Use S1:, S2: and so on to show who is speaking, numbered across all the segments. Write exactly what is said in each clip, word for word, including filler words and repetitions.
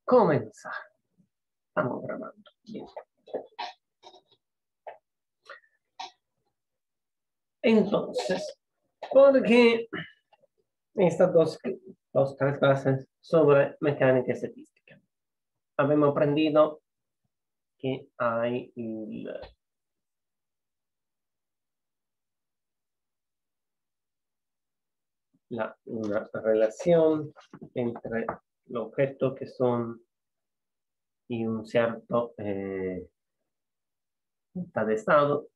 S1: comenzar. Estamos grabando. Bien. Entonces, porque estas dos, dos tres clases sobre mecánica estadística, habíamos aprendido que hay el, la, una relación entre los objetos que son y un cierto eh, de estado.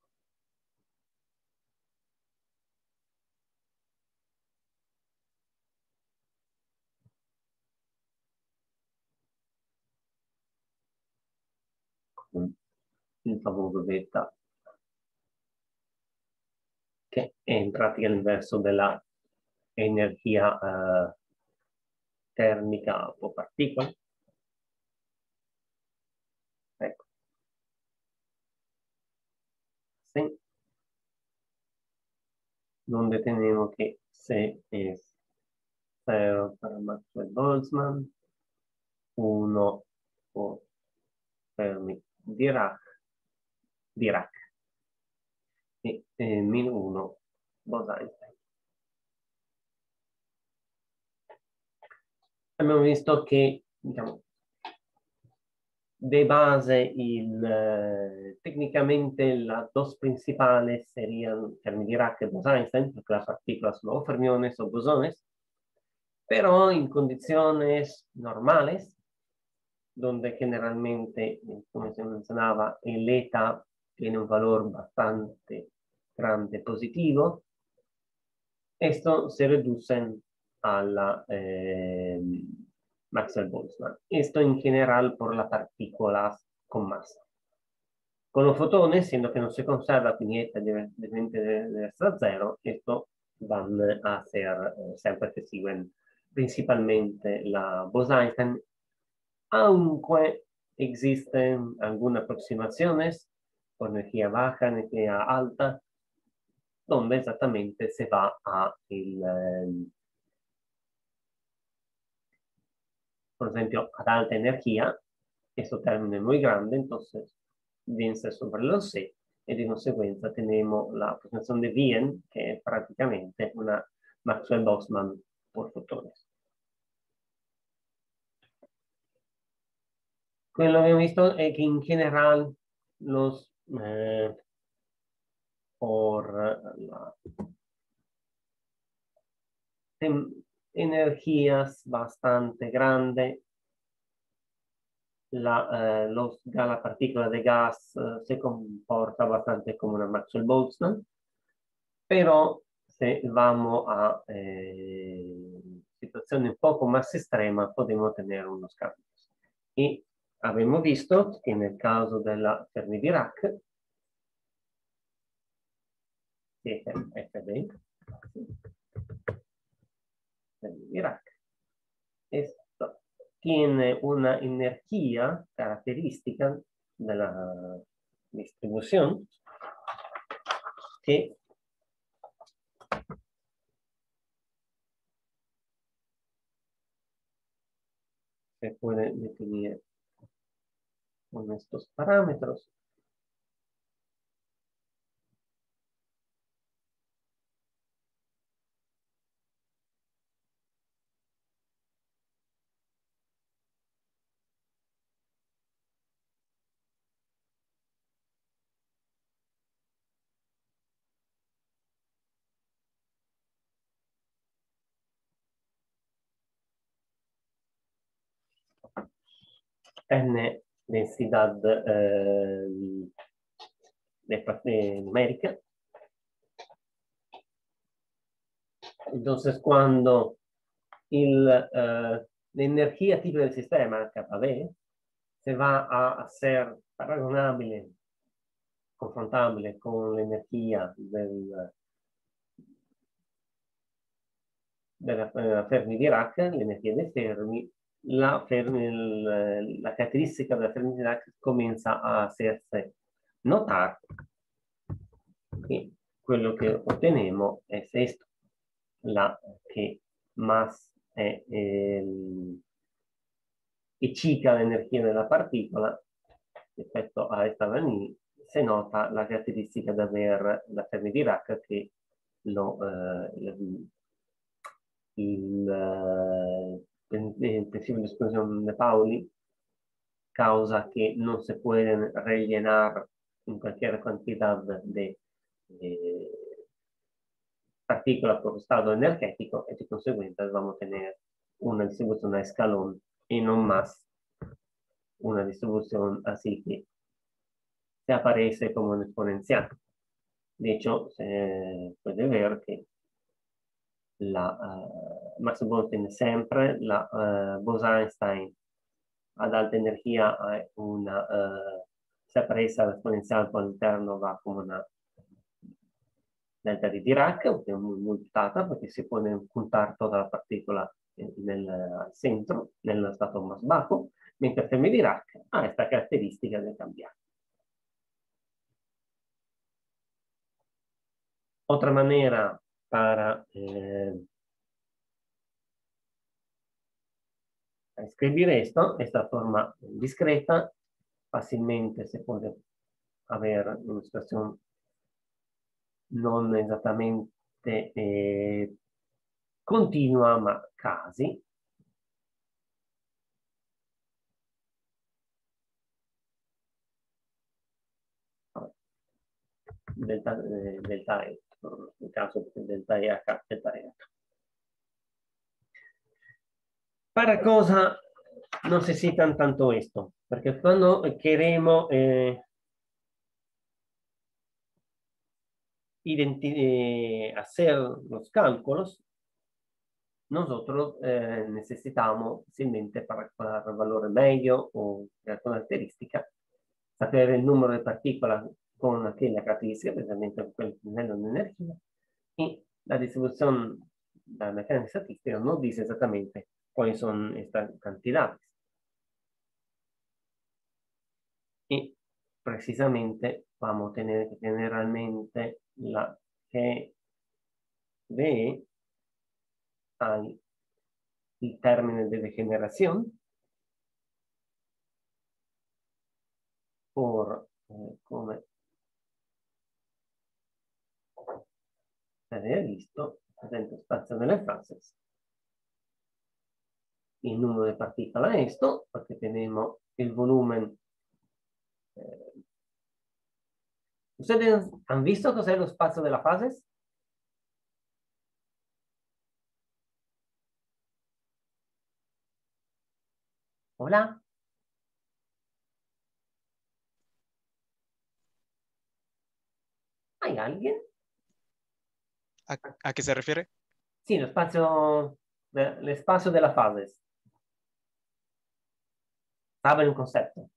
S1: Il famoso beta, che è in pratica l'inverso della energia eh, termica o particola. Ecco. Sí. Donde tenemos que C es cero para Maxwell-Boltzmann, uno por Fermi-Dirac, Dirac, e eh, meno uno Bose-Einstein. Abbiamo visto che, diciamo, de base il, eh, tecnicamente las dos principales serían Fermi-Dirac y Bose-Einstein, porque las partículas son o fermiones o bosones, pero en condiciones normales, donde generalmente, como se mencionaba, el eta tiene un valor bastante grande positivo, esto se reducen a la eh, Maxwell-Boltzmann. Esto en general por las partículas con masa. Con los fotones, siendo que no se conserva, quindi eta deve, deve essere cero, esto van a ser eh, sempre que siguen principalmente la Bose-Einstein, aunque existen algunas aproximaciones por energía baja, energía alta, donde exactamente se va a el, eh, por ejemplo, ad alta energía, este término es muy grande, entonces vence sobre los C, y de consecuencia tenemos la aproximación de Wien, que es prácticamente una Maxwell-Boltzmann por fotones. Quello que abbiamo visto è che in general los eh, por la, energías bastante grandes, la, eh, los, la partícula de gas eh, se comporta bastante como una Maxwell-Boltzmann, pero si vamos a eh, situazioni un poco más extremas, podemos tener unos cambios. Y abbiamo visto que en el caso de la Fermi-Dirac, F D, Fermi-Dirac, esto tiene una energía característica de la distribución que se puede definir con estos parámetros. N densidad eh, de, de numérica. Entonces, cuando el, eh, la energía tipo del sistema, K V, se va a hacer razonable, confrontable con la energía del, de la, la Fermi-Dirac, l'energia di Fermi, la, Fermi, la, la caratteristica della Fermi-Dirac comincia a hacerse notar e quello che otteniamo è esto, la che más è el, e cicla l'energia della particola rispetto a Stavani, se nota la caratteristica di avere la Fermi-Dirac che lo, eh, il, il, el principio de explosión de Pauli causa que no se pueden rellenar en cualquier cantidad de, de partículas por estado energético y de consecuencia vamos a tener una distribución a escalón y no más una distribución así que se aparece como un exponencial. De hecho, se puede ver que la uh, Max Born tiene sempre la uh, Bose-Einstein ad alta energia ha una uh, se aparece l'esponenziale all'interno va come una delta di Dirac, che è multiplicata perché si può puntare tutta la particola nel, al centro, nello stato más bajo, mentre Fermi Dirac ha questa caratteristica di cambiare. Otra manera para eh, escribir esto, esta forma discreta, fácilmente se puede haber una situación non esattamente eh, continua, ma casi. Delta, eh, delta E, nel caso delta E H, delta E H. Para cosa no necesitan tanto esto, porque cuando queremos eh, eh, hacer los cálculos, nosotros eh, necesitamos simplemente para calcular el valor medio o la característica, saber el número de partículas con aquella característica, precisamente con el nivel de energía, y la distribución de la mecánica estadística nos dice exactamente cuáles son estas cantidades. Y precisamente vamos a tener que generalmente la G de hay el término de degeneración por eh, come se aveva visto, presente spazio delle fasi. El número de partículas es esto, porque tenemos el volumen. Eh, ¿Ustedes han visto qué es el espacio de las fases? ¿Hola? ¿Hay alguien?
S2: ¿A, a qué se refiere?
S1: Sí, el espacio, el espacio de las fases. ¿Saben el concepto?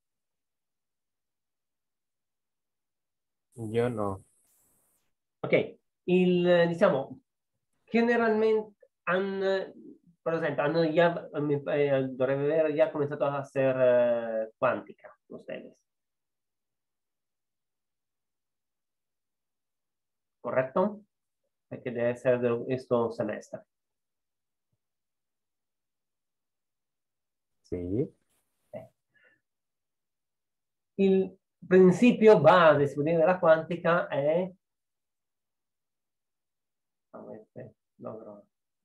S3: Yo no.
S1: Ok, il, diciamo, generalmente hanno, per esempio, hanno già, eh, dovrebbe aver già cominciato a essere eh, quantica, ustedes. ¿Correcto? Perché deve essere de questo semestre.
S3: Sí.
S1: Eh. Il principio base della quantica è lo,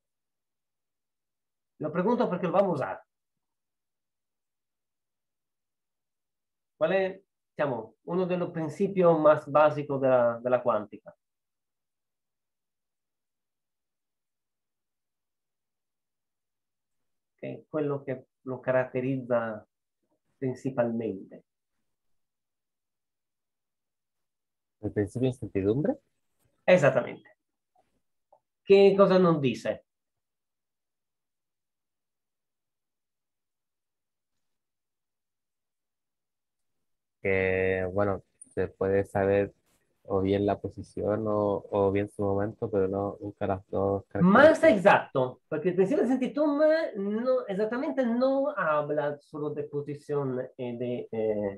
S1: lo pregunto perché lo vamos a usare. ¿Cuál es, digamos, uno de los principios más básicos de la, de la cuántica? Che è quello che lo caratterizza principalmente.
S3: ¿El principio de incertidumbre?
S1: Esattamente. Che cosa non dice?
S3: Que, bueno, se puede saber o bien la posición o, o bien su momento, pero no nunca las dos
S1: Más
S3: características.
S1: exacto, porque el principio de incertidumbre no, exactamente no habla solo de posición y de eh,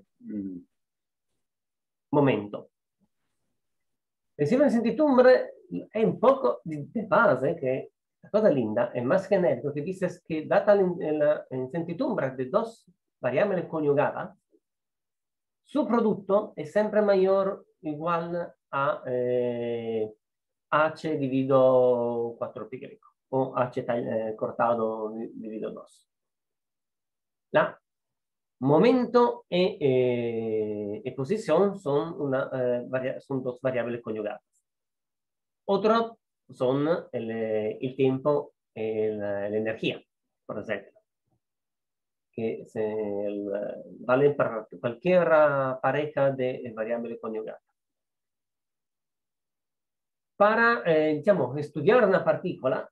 S1: momento. El principio de incertidumbre è un poco di, di base che La cosa linda es más genérico que dices que dada la incertidumbre de dos variables conjugadas, su producto es siempre mayor o igual a eh, h dividido cuatro pi o h eh, cortado dividido dos. La momento y, eh, y posición son, una, eh, son dos variables conjugadas. Otro son el, el tiempo y la, la energía, por ejemplo, que se, el, valen para cualquier pareja de variables conjugadas. Para, eh, diciamo, estudiar una partícula,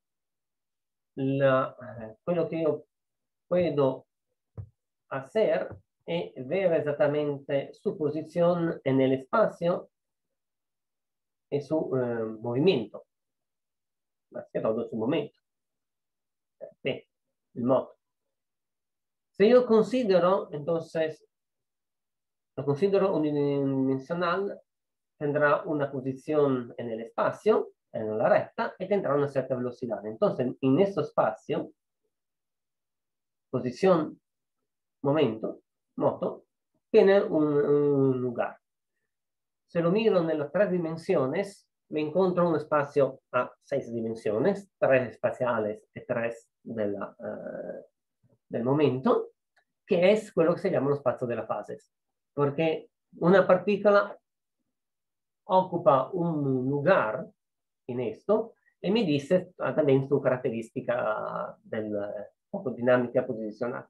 S1: la, eh, quello che io puedo hacer es ver exactamente su posición en el espacio y su eh, movimiento, más que todo su momento. Bien, el modo. Si yo considero, entonces, lo considero unidimensional, tendrá una posición en el espacio, en la recta, y tendrá una cierta velocidad. Entonces, en este espacio, posición, momento, moto, tiene un, un lugar. Se lo miro en las tres dimensiones, me encuentro un espacio a seis dimensiones, tres espaciales y tres de la, uh, del momento, que es quello que se llama lo spazio della fase. Porque una partícula ocupa un lugar en esto y me dice también su característica del poco dinámica posicional.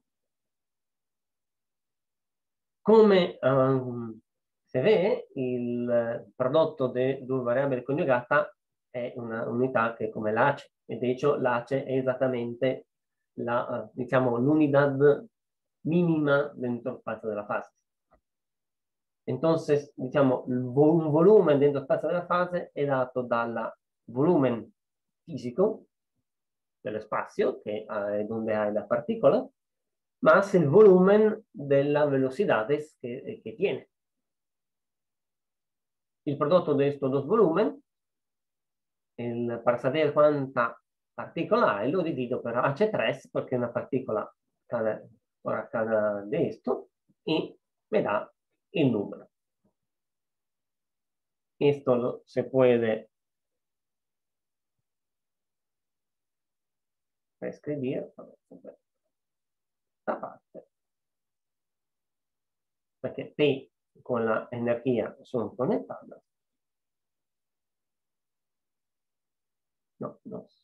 S1: Come um, si vede, il prodotto di due variabili coniugate è una unità che è come l'ACE, e de hecho l'ACE è esattamente la, diciamo, l'unidad mínima dentro el espacio de la fase. Entonces, diciamo, un volumen dentro el espacio de la fase è dato dal volumen fisico dello spazio, che è dove hai la particola, más el volumen de las velocidades que, que tiene. El producto de estos dos volúmenes, el, para saber cuánta partícula hay, lo divido por hache tres, porque una partícula cada, por cada de esto, y me da el número. Esto lo, se puede escribir esta parte, porque P con la energía son conectadas. No, dos.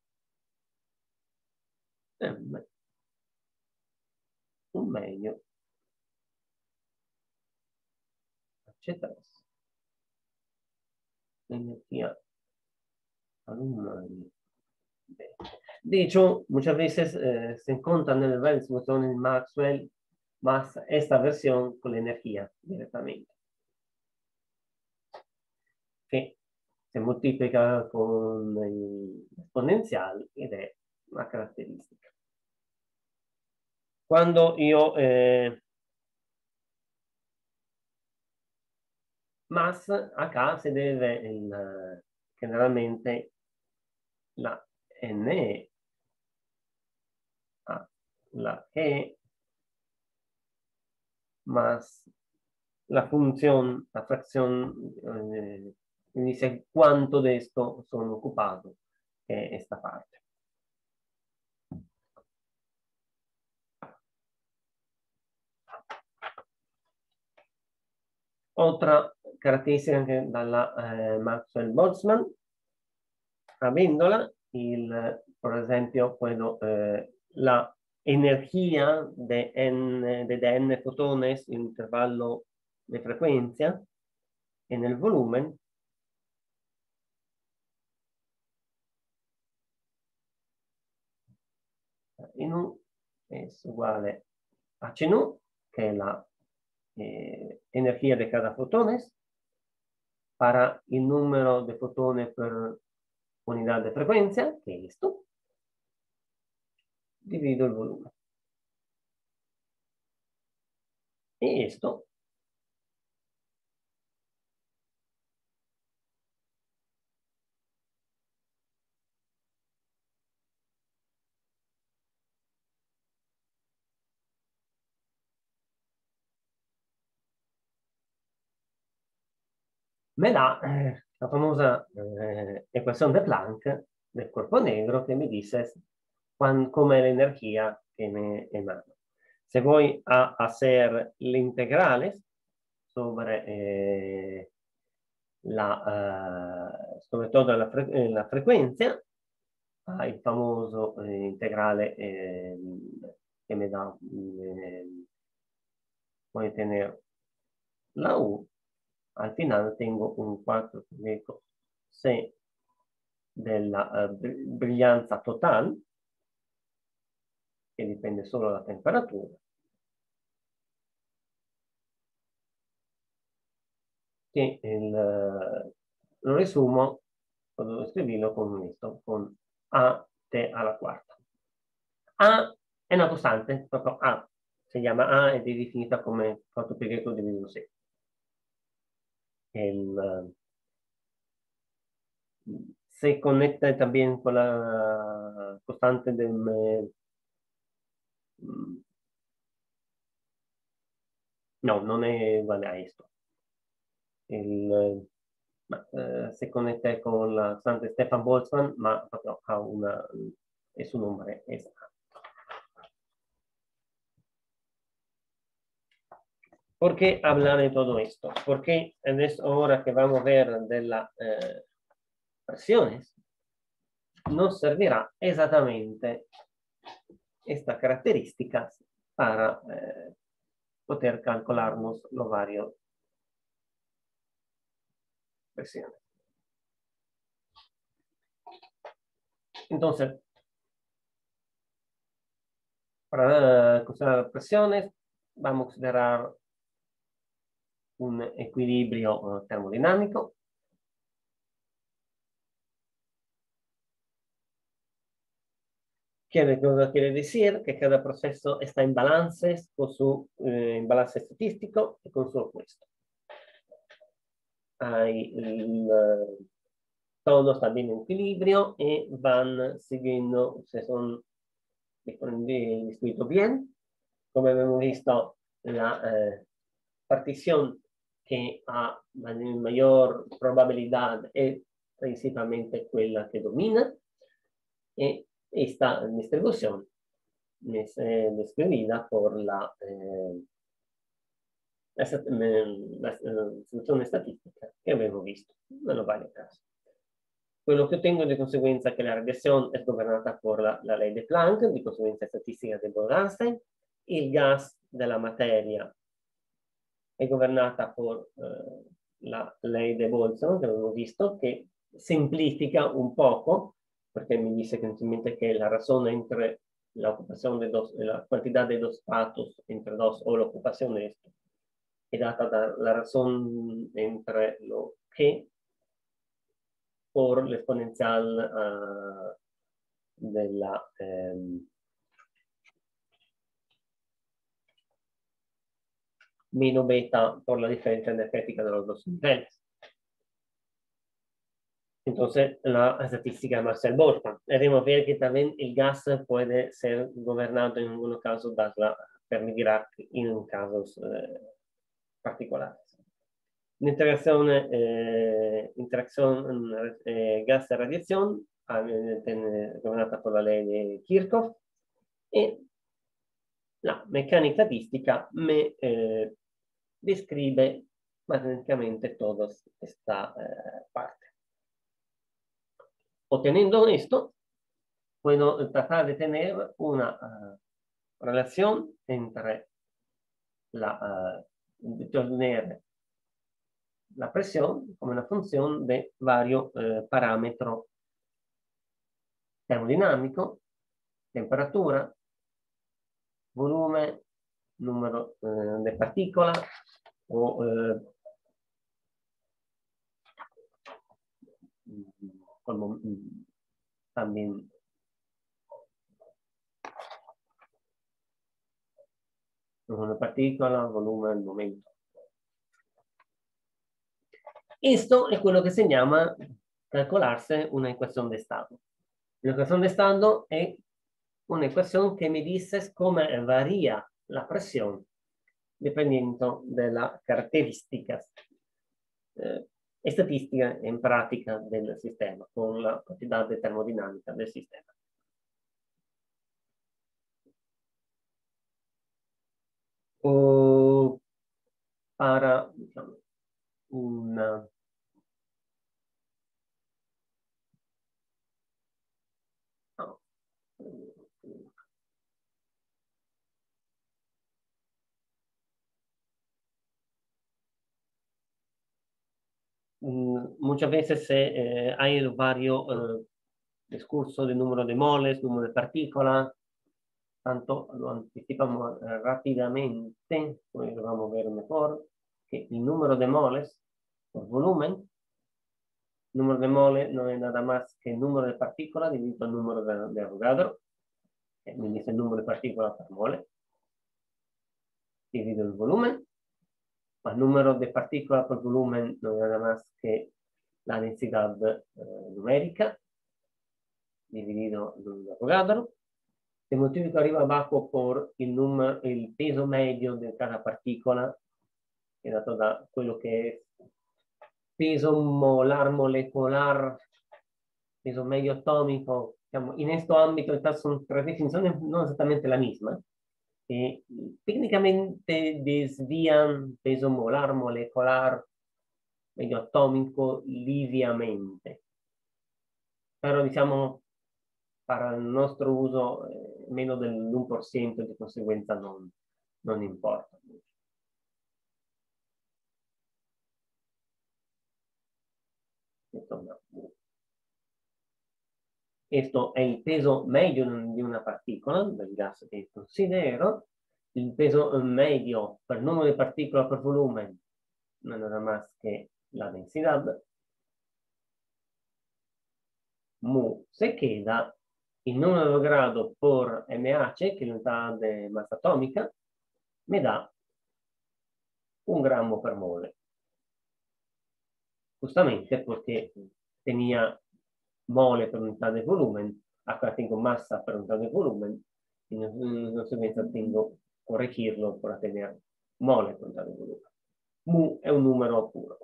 S1: M. Un medio. hache tres. Energía al un medio. De hecho, muchas veces eh, se encuentran en el botón en Maxwell más esta versión con la energía directamente, que se multiplica con el exponencial ed è una caratteristica. Quando io eh, más acá se deve il, generalmente la N a la E más la función, la fracción, eh, dice cuánto de esto son ocupados, eh, esta parte. Otra caratteristica che dalla eh, Maxwell-Boltzmann, avendola, il, per esempio, quello, eh, la energía de n, de, de n fotones en intervalo de frecuencia en el volumen in U es uguale a C nu, che è la eh, energía de cada fotones, para il numero de fotones per unidad de frecuencia, che è esto, divido il volume. E esto me dà eh, la famosa eh, equazione de Planck del corpo negro che mi dice com'è l'energia che ne emana. Se voy a hacer l'integrale sobre eh, la, eh, sobre todo la, fre eh, la frecuencia, ah, il famoso eh, integrale eh, che mi da, eh, voy a tener la U, al final tengo un cuatro punto sei della uh, brillanza totale, che dipende solo dalla temperatura, che il, lo riassumo, posso scriverlo con questo, con A T alla quarta. A è una costante, proprio A, si chiama A ed è definita come quattro pi diviso sei. El, se conecta también con la constante del... No, non è uguale a esto. Il, ma, eh, se conecta con la costante Stefan Boltzmann, ma proprio ha una... è su nombre esatto. ¿Por qué hablar de todo esto? Porque en esta hora que vamos a ver de las eh, presiones, nos servirá exactamente estas características para eh, poder calcularnos los varios presiones. Entonces, para uh, considerar presiones, vamos a considerar un equilibrio uh, termodinámico. ¿Qué cosa quiere decir? Que cada proceso está en balances con su eh, en balance estadístico y con su opuesto. Hay el, uh, todo está bien en equilibrio y van siguiendo, se son distribuidos bien. Como hemos visto, la eh, partición que ha mayor probabilidad es principalmente quella que domina, y esta distribución es eh, describida por la, eh, la, la, la soluzione statistica che abbiamo visto en los varios casos. Quello che ottengo di conseguenza è che la radiación es gobernata por la, la ley de Planck, di conseguenza statistica di Bose-Einstein. Il gas della materia è governata por eh, la ley de Boltzmann, che abbiamo visto, che semplifica un poco, perché mi dice semplicemente che la razón entre la ocupación de dos, la cantidad de dos stratos entre dos o la ocupación de esto è data dalla razón entre lo che por l'esponenzial uh, della um, meno beta por la diferencia energética de los dos niveles. Entonces, la estadística de Marcel-Boltzmann. Debemos ver que también el gas puede ser gobernado en algunos casos por la Fermi-Dirac en casos eh, particulares. L'interacción eh, interacción eh, gas-radiación eh, gobernata por la ley de Kirchhoff, e la meccanica statistico me eh, describe matematicamente toda esta eh, parte. Obteniendo esto, puedo tratar de tener una uh, relación entre la, uh, de tener la presión como una función de varios uh, parámetros termodinámicos, temperatura, volumen, número uh, de partículas o uh, como, también una partícula, volumen, momento. Esto es lo que se llama calcularse una ecuación de estado. La ecuación de estado es una ecuación que me dice cómo varía la presión dependiendo de las características eh, estadística en práctica del sistema, con la propiedad de termodinámica del sistema. O para, diciamo, una no. Muchas veces eh, hay el vario eh, discurso del número de moles, número de partículas, tanto lo anticipamos eh, rápidamente, pues lo vamos a ver mejor, que el número de moles por volumen, el número de moles no es nada más que el número de partículas dividido el número de, de Avogadro, que me dice el número de partículas per mole, dividido el volumen, el número de partículas por volumen no es nada más que la densidad eh, numérica, dividido el Avogadro. Se multiplica arriba abajo por el, número, el peso medio de cada partícula, que da todo quello que es peso molar molecular, peso medio atómico. Digamos, en este ámbito estas son tres definiciones, no exactamente la misma. Eh, técnicamente desvían peso molar molecular medio atómico liviamente. Pero diciamo, para il nostro uso eh, meno dell'uno per cento, di conseguenza non, non importa. Insomma, questo è il peso medio di una particola, del gas che considero. Il peso medio per numero di particole per volume non è nada más que la densidad. Mu se queda il número de Avogadro por M H, que es la unidad de masa atómica, me da un gramo per mole. Justamente porque tenía mole per unità de volumen, acá tengo masa per unità de volumen, y en consecuencia tengo que corregirlo para tener mole per unità de volumen. Mu è un numero puro.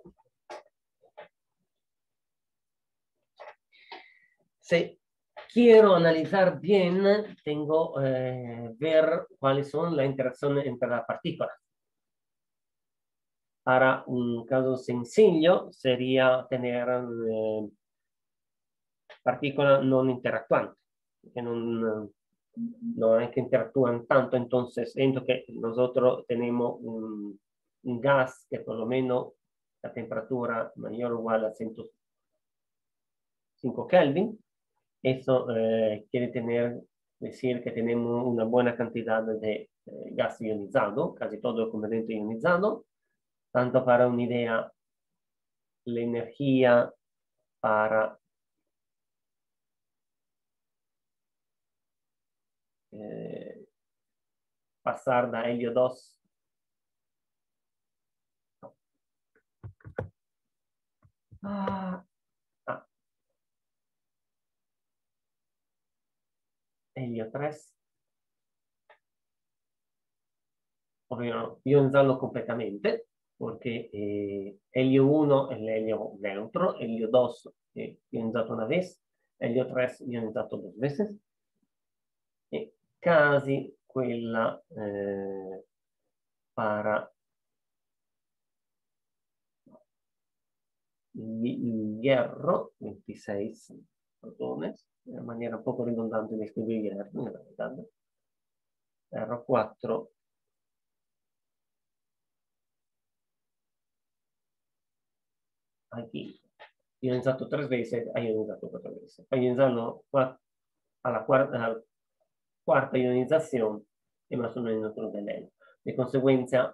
S1: Se quiero analizar bien, tengo que eh, ver cuáles son las interacciones entre las partículas. Para un caso sencillo sería tener eh, partículas no interactuantes, que no, no es que interactúan tanto. Entonces, siento que nosotros tenemos un, un gas que por lo menos la temperatura mayor o igual a ciento cinco Kelvin. Eso eh, quiere tener, decir que tenemos una buena cantidad de eh, gas ionizado, casi todo el componente ionizado. Tanto para una idea, la energía para eh, pasar de helio dos a ah, helio tres, ovvero ionizarlo completamente, porque eh, helio uno es el helio neutro, helio dos eh, ionizzato una vez, helio tres ionizzato dos veces, e casi quella eh, para il hierro, veintiséis protones, in maniera un poco ridondante di scrivere hierro, in realtà. R quattro aquí ionizzato tre veces, ha ionizzato quattro veces. Poi ionizzato alla quarta, alla quarta ionizzazione è rimasto nel neutro dell'elio. Di conseguenza,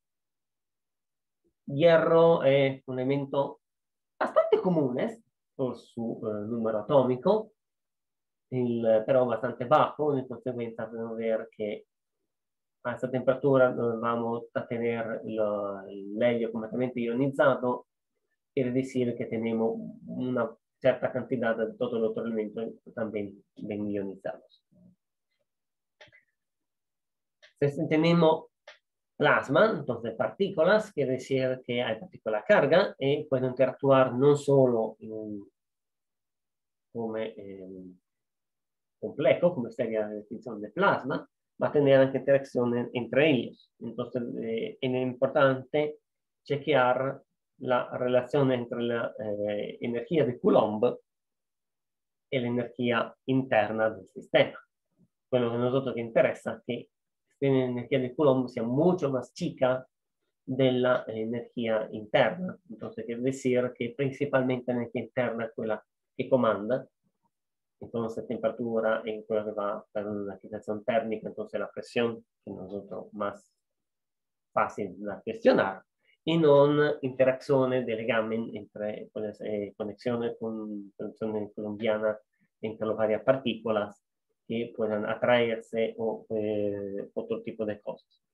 S1: hierro è un elemento bastante comune por su eh, numero atomico, il, però bastante bajo. Di conseguenza dobbiamo vedere che a questa temperatura vamos a tener l'elio completamente ionizzato, quiere decir que tenemos una cierta cantidad de todos los otros elementos también bien ionizados. Si tenemos plasma, entonces partículas, quiere decir que hay partícula carga y pueden interactuar no solo en, come eh, complejo, como sería la definición de plasma, va a tener anche interacciones entre ellos. Entonces, eh, es importante chequear la relación entre la eh, energía de Coulomb y la energía interna del sistema. Bueno, que a nosotros nos interesa es que la energía de Coulomb sea mucho más chica de la energía interna. Entonces, quiere decir que principalmente la energía interna es quella que comanda. Entonces, temperatura en quella que va para una agitación térmica, entonces la presión, que nosotros más fácil de gestionar, y non interazione dei legami entre eh, conexiones con conexiones colombianas entre las varias partículas que puedan atraerse o eh, otro tipo de cosas.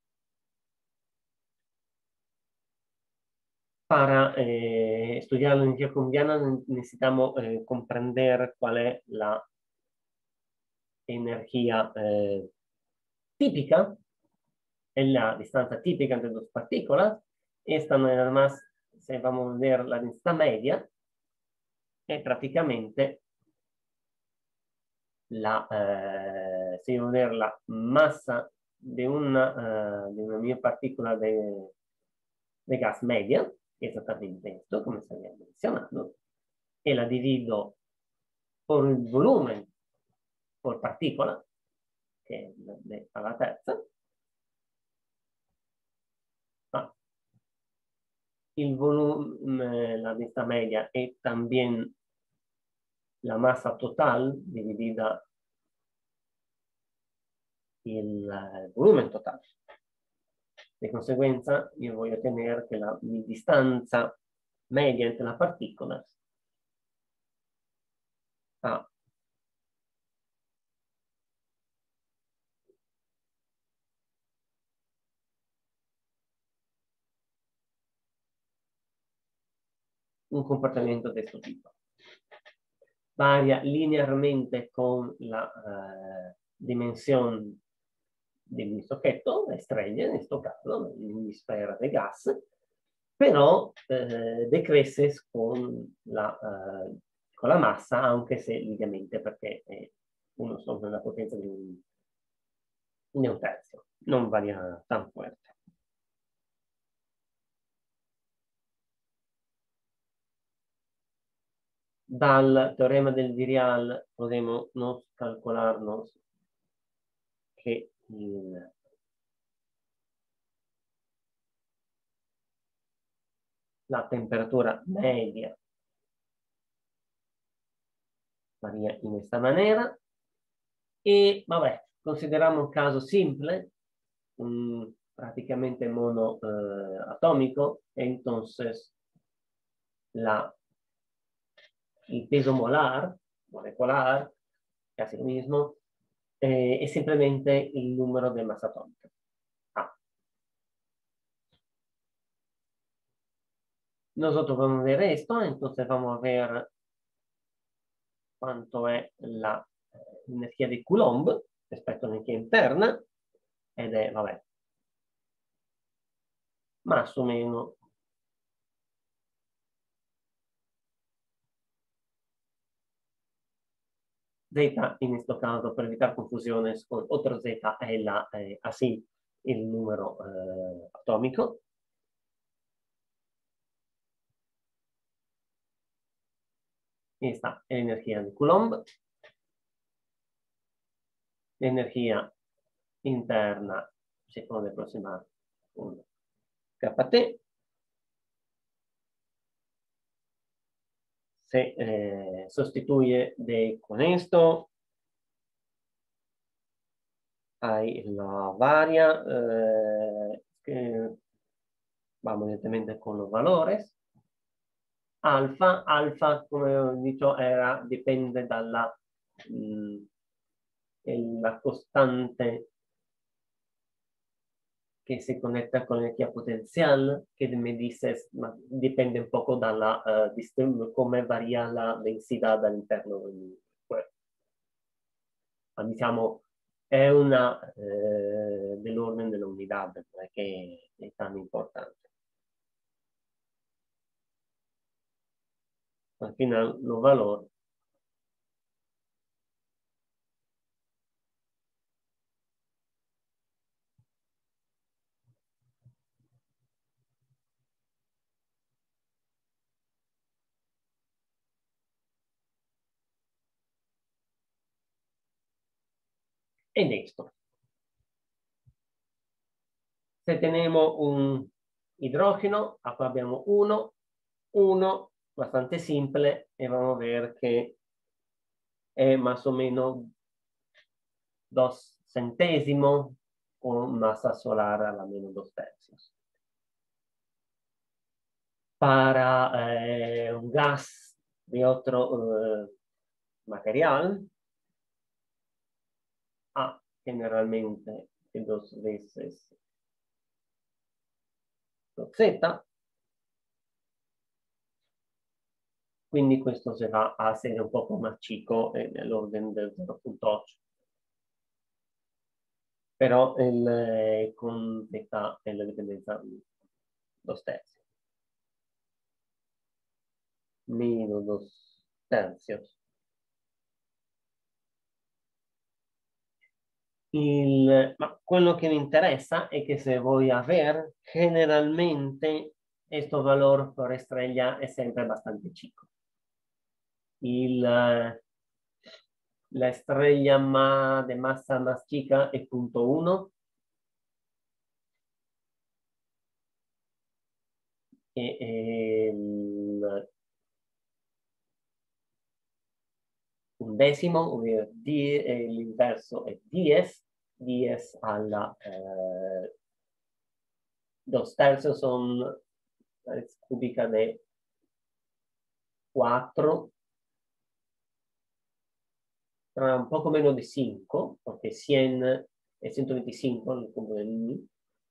S1: Para eh, estudiar la energía colombiana necesitamos eh, comprender cuál es la energía eh, típica, es la distancia típica entre dos partículas. Esta nada más, si vamos a ver la densidad media, es prácticamente la, eh, si vamos a ver la masa de una, uh, de una mia partícula de, de gas media, exactamente esto, como se había mencionado, y la divido por el volumen por partícula, que es de, a la terza. Ah, el volumen, la densidad media es también la masa total dividida el, el volumen total. De conseguenza, io voglio ottenere che la distanza media entre las partículas a un comportamiento de questo tipo. Varia linearmente con la eh, dimensión del sujeto, la estrella, en questo caso, l'emisfera del gas, però eh, decrece con la, eh, con la massa, anche se lineamente, perché eh, uno sono la potenza di un, di un terzo, non varia tan fuerte. Dal teorema del virial podemos calcolarnos que il, la temperatura media varía en esta manera. Y, vabbè, consideramos un caso simple, um, prácticamente monoatómico, eh, entonces la, el peso molar, molecular, casi lo mismo, eh, es simplemente el número de masa atómica. Ah. Nosotros vamos a ver esto, entonces vamos a ver cuánto es la energía di Coulomb rispetto all'energia interna, ed è, vabbè, más o meno Z en este caso, para evitar confusiones con otro Z, es la, eh, así el número eh, atómico. Esta es la energía de Coulomb. La energía interna se puede aproximar con K T. Se eh, sustituye de, con esto. Hay la varia, eh, que vamos directamente con los valores. Alfa, alfa, come ho detto, era, dipende dalla mh, la costante che si connetta con l'energia potenziale, che mi dice, ma dipende un poco dalla uh, come varia la densità all'interno del cuerpo. Ma diciamo, è una eh, dell'orden della unidad, non è che è tan importante. Al final los valores en esto. Se tenemos un hidrógeno, acá abbiamo uno, uno, bastante simple, y vamos a ver que es más o menos dos centésimos con masa solar a la menos dos tercios. Para eh, un gas de otro eh, material, A generalmente es dos veces Z, quindi questo se va a essere un poco más chico eh, nell'ordine del zero punto otto. Però il, eh, con Z è la dipendenza dos terzi. Meno dos tercios. Il, ma quello che mi interessa è che se voy a ver, generalmente questo valore per estrella è sempre bastante chico. Il, la estrella más, de masa más chica es punto uno. E, el, un decimo, l'inverso è diez, diez alla eh, dos tercios son la raíz cúbica de cuatro, tra un poco menos de cinco, porque cien es ciento veinticinco el punto del I.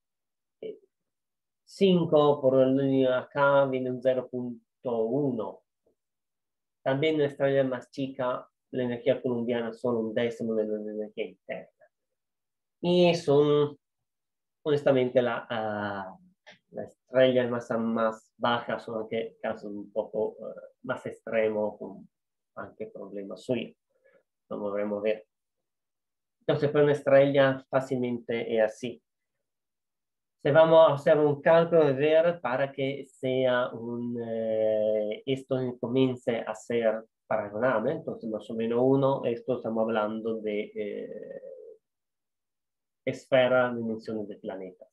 S1: cinco por el acá viene un zero punto uno. También en la estrella más chica, la energía colombiana son un décimo de la energía interna. Y son, honestamente, la, uh, las estrellas más, más bajas son anche casos un poco uh, más extremos, con anche problemas suyos. Como veremos ver. Entonces, para una estrella fácilmente es así. Se vamos a hacer un cálculo de ver para que sea un, eh, esto comience a ser paragonable, entonces más o menos uno, esto estamos hablando de eh, esfera de dimensiones de planetas.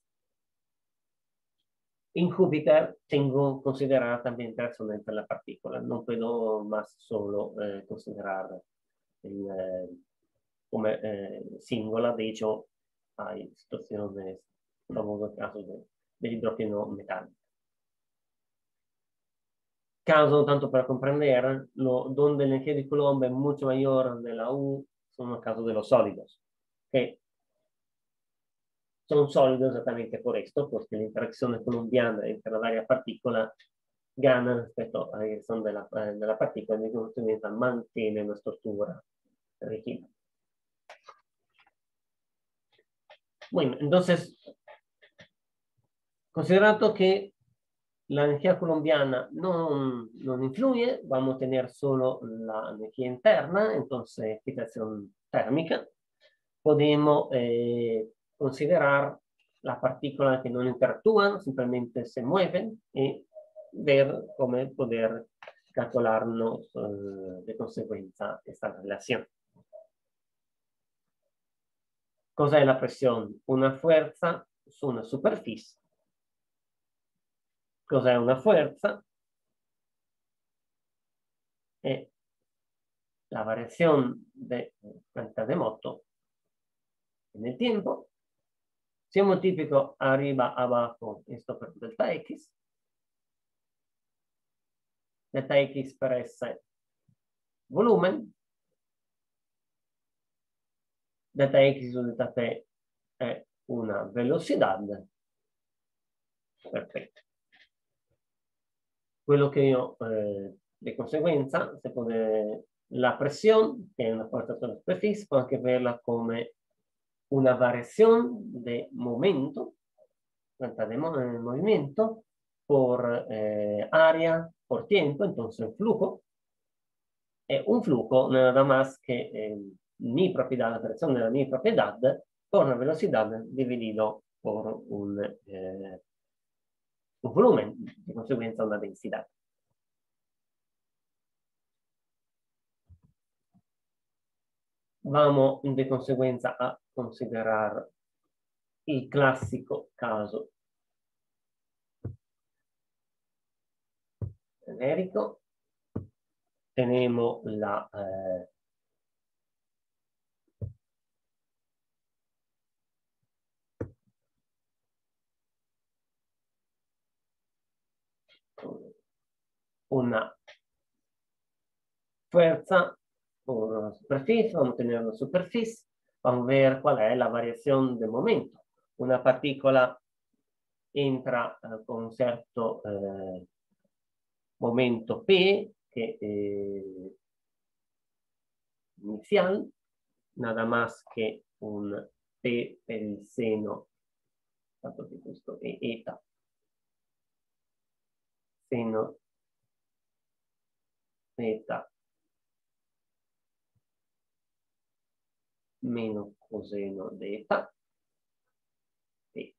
S1: En Júpiter tengo que considerar también personalmente la partícula, no puedo más solo eh, considerar el, eh, como eh, singola, de hecho hay situaciones, famosos casos de del hidrógeno metálico. Caso, tanto para comprender, lo, donde la energía de Coulomb es mucho mayor de la U, son los casos de los sólidos, que son sólidos exactamente por esto, porque la interacción colombiana entre las varias partículas gana respecto a la dirección de la, de la partícula, y consecuencia mantiene una estructura rígida. Bueno, entonces, considerando que la energía colombiana no, no influye, vamos a tener solo la energía interna, entonces excitación térmica. Podemos eh, considerar las partículas que no interactúan, simplemente se mueven y ver cómo poder calcularnos eh, de consecuencia esta relación. Cosa è la pressione? Una fuerza su una superficie. Cos'è una fuerza? È la variación de cantidad de moto en el tiempo. Si un multiplico arriba, abajo, esto per delta X. Delta X per S volumen. Delta X su delta T è una velocità. Perfetto. Quello che io, eh, di conseguenza, se pone la pressione, che è una forza sulla superficie, può anche verla come una variación de momento, cuenta de mo movimiento por eh, área, por tiempo, entonces el flujo. Eh, un flujo no es nada más que eh, mi propiedad, la variación de la mi propiedad por una velocidad dividido por un, eh, un volumen, de consecuencia una densidad. Vamos de consecuencia a considerar el clásico caso genérico. Tenemos la eh, una fuerza por una superficie, vamos a tener una superficie, vamos a ver cuál es la variación de momento. Una partícula entra eh, con un cierto eh, momento P, que eh, inicial, nada más que un P per il seno, tanto che questo è eta, seno theta meno coseno d'eta, e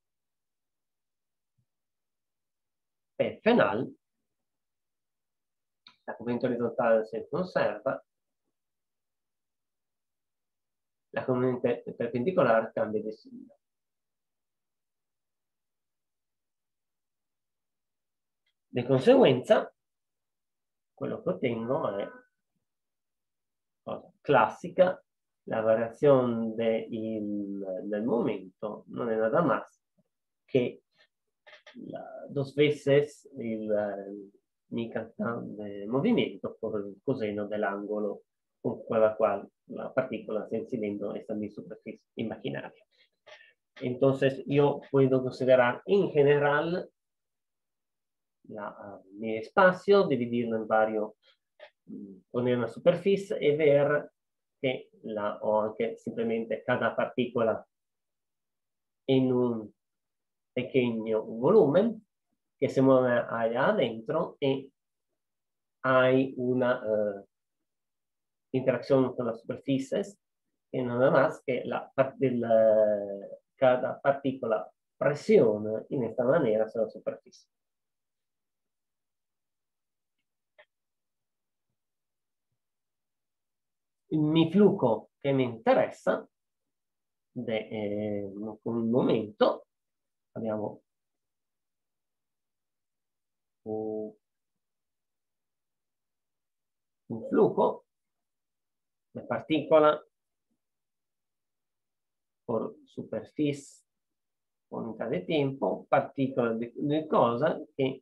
S1: P final, la componente orizzontale si conserva, la componente perpendicolare cambia di sigla. Di conseguenza, quello che ottengo è cosa classica, la variazione del, del momento non è nada más che la, dos veces il, mi cantante movimento por il coseno dell'angolo con la quale la partícula está incidiendo esta mi superficie imaginaria. Entonces, yo puedo considerar en general la, uh, mi espacio, dividirlo en varios, mh, poner una superficie e ver che la, o anche simplemente cada partícula en un pequeño volumen que se mueve allá adentro y hay una uh, interacción con las superficies que nada más que la, la, cada partícula presiona en esta manera sulla superficie. Mi flujo che mi interessa, de, eh, un momento, abbiamo un, un flujo, la partícula por superficie unità di tempo, particole di, di cosa che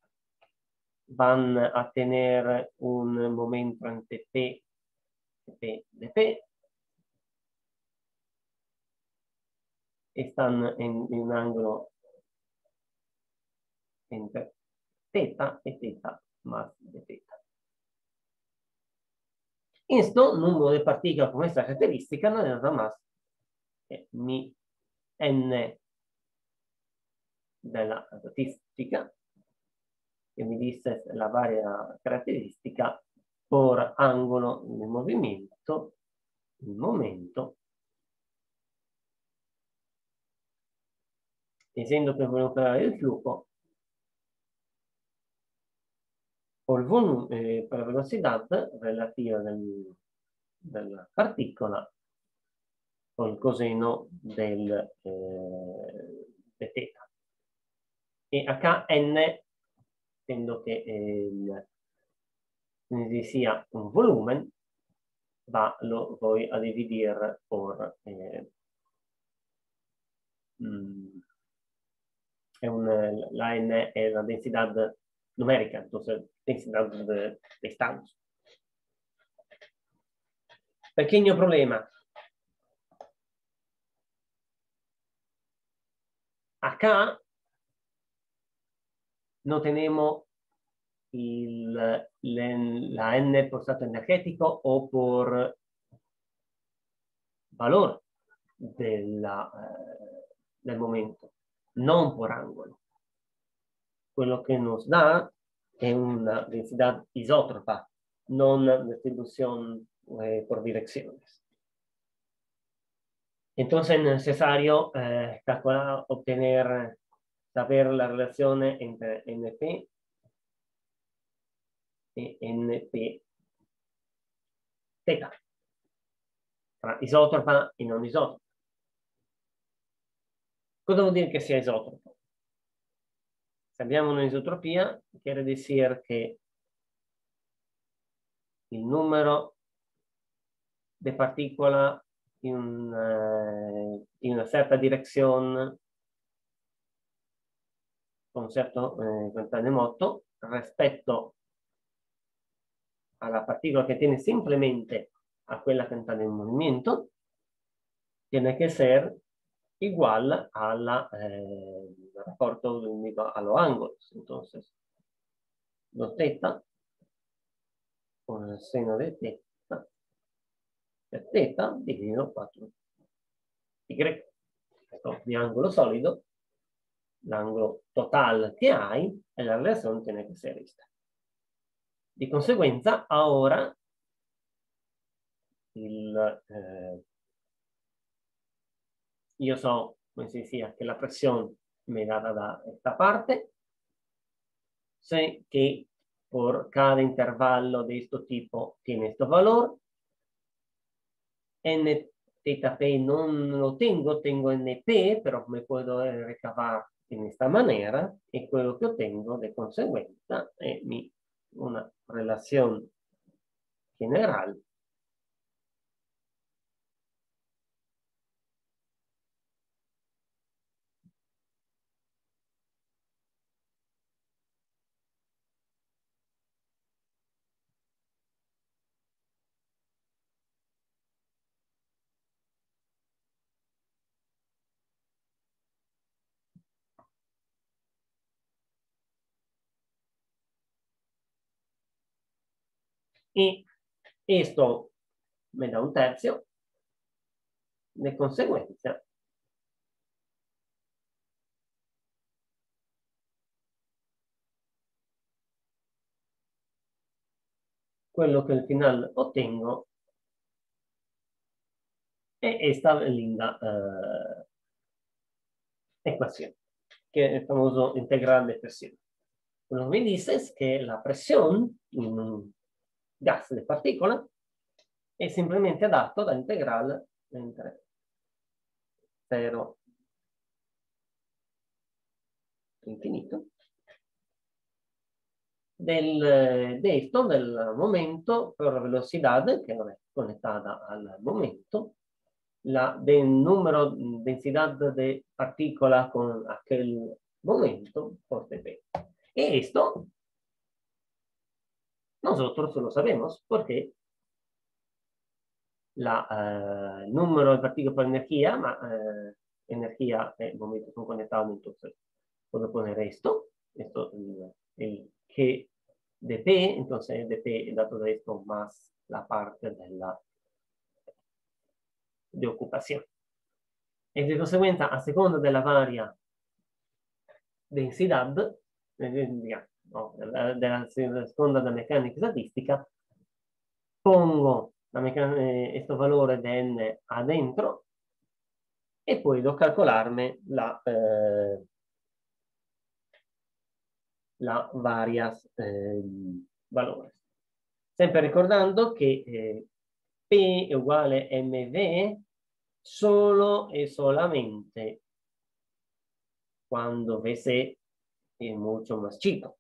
S1: vanno a tenere un momento entre P e P di P e stanno in, in un angolo entre teta e teta más de teta. Esto número de partículas con esta característica no es nada más que mi n della statistica, che mi dice la varia caratteristica por angolo di movimento, il momento, essendo che voglio creare il flujo, por, volume, eh, per la velocità relativa del, della particola col coseno del eh, de teta. E acá n, essendo che eh, il, sia un volumen, va, lo voy a dividir por eh, mm, è un, la n è la densidad numérica, entonces densidad de, de estados. Pequeño problema. Acá no tenemos il, le, la n por stato energético o por valor. della, eh, del momento, non por angolo. Quello que nos da es una densidad isótropa, no distribución eh, por direcciones. Entonces es necesario eh, calcular, obtener, saber la relación entre N P y N P teta, tra isotropa e non isotropa. Cosa vuol dire che sia isotropo? Se abbiamo un'isotropia, quiere decir que il numero de partículas in, uh, in una certa dirección con un certo eh, quantità di moto rispetto alla partícula che tiene simplemente a quella cantità di movimento, tiene que ser igual al eh, rapporto a los ángulos. Entonces, dos teta con el seno de teta per teta dividido cuatro y. Esto di ángulo sólido, l'angolo total que hay, e la relación tiene que ser esta. Di conseguenza, ahora il, eh, io so, come si decía, que la presión me dada da esta parte, sé que por cada intervalo de este tipo tiene este valor, n teta p no lo tengo, tengo np, pero me puedo recabar en esta manera, y quello que obtengo de consecuencia es mi, una relación general y esto me da un tercio, de consecuencia quello che al final ottengo è esta linda eh, ecuación, que es el famoso integral de presión. Lo que me dice es que la presión in un gas de partícula è simplemente adatto da integrale entre cero infinito del, de esto, del momento por velocidad, que no es conectada al momento, la del número, densidad de partículas con aquel momento por dp. Y esto nosotros lo sabemos porque la, eh, el número de partículas por energía, ma, eh, energía, eh, momentos son conectados, entonces puedo poner esto, esto el, el que de P, entonces de P es dato de esto más la parte de la de ocupación. E di conseguenza, a seconda della varia densidad, eh, no, della, della seconda della meccanica statistica, pongo questo eh, valore di n adentro e puedo calcolarme la, eh, la varias eh, valores. Sempre ricordando che eh, P è uguale a mv solo e solamente cuando V C es mucho más chico.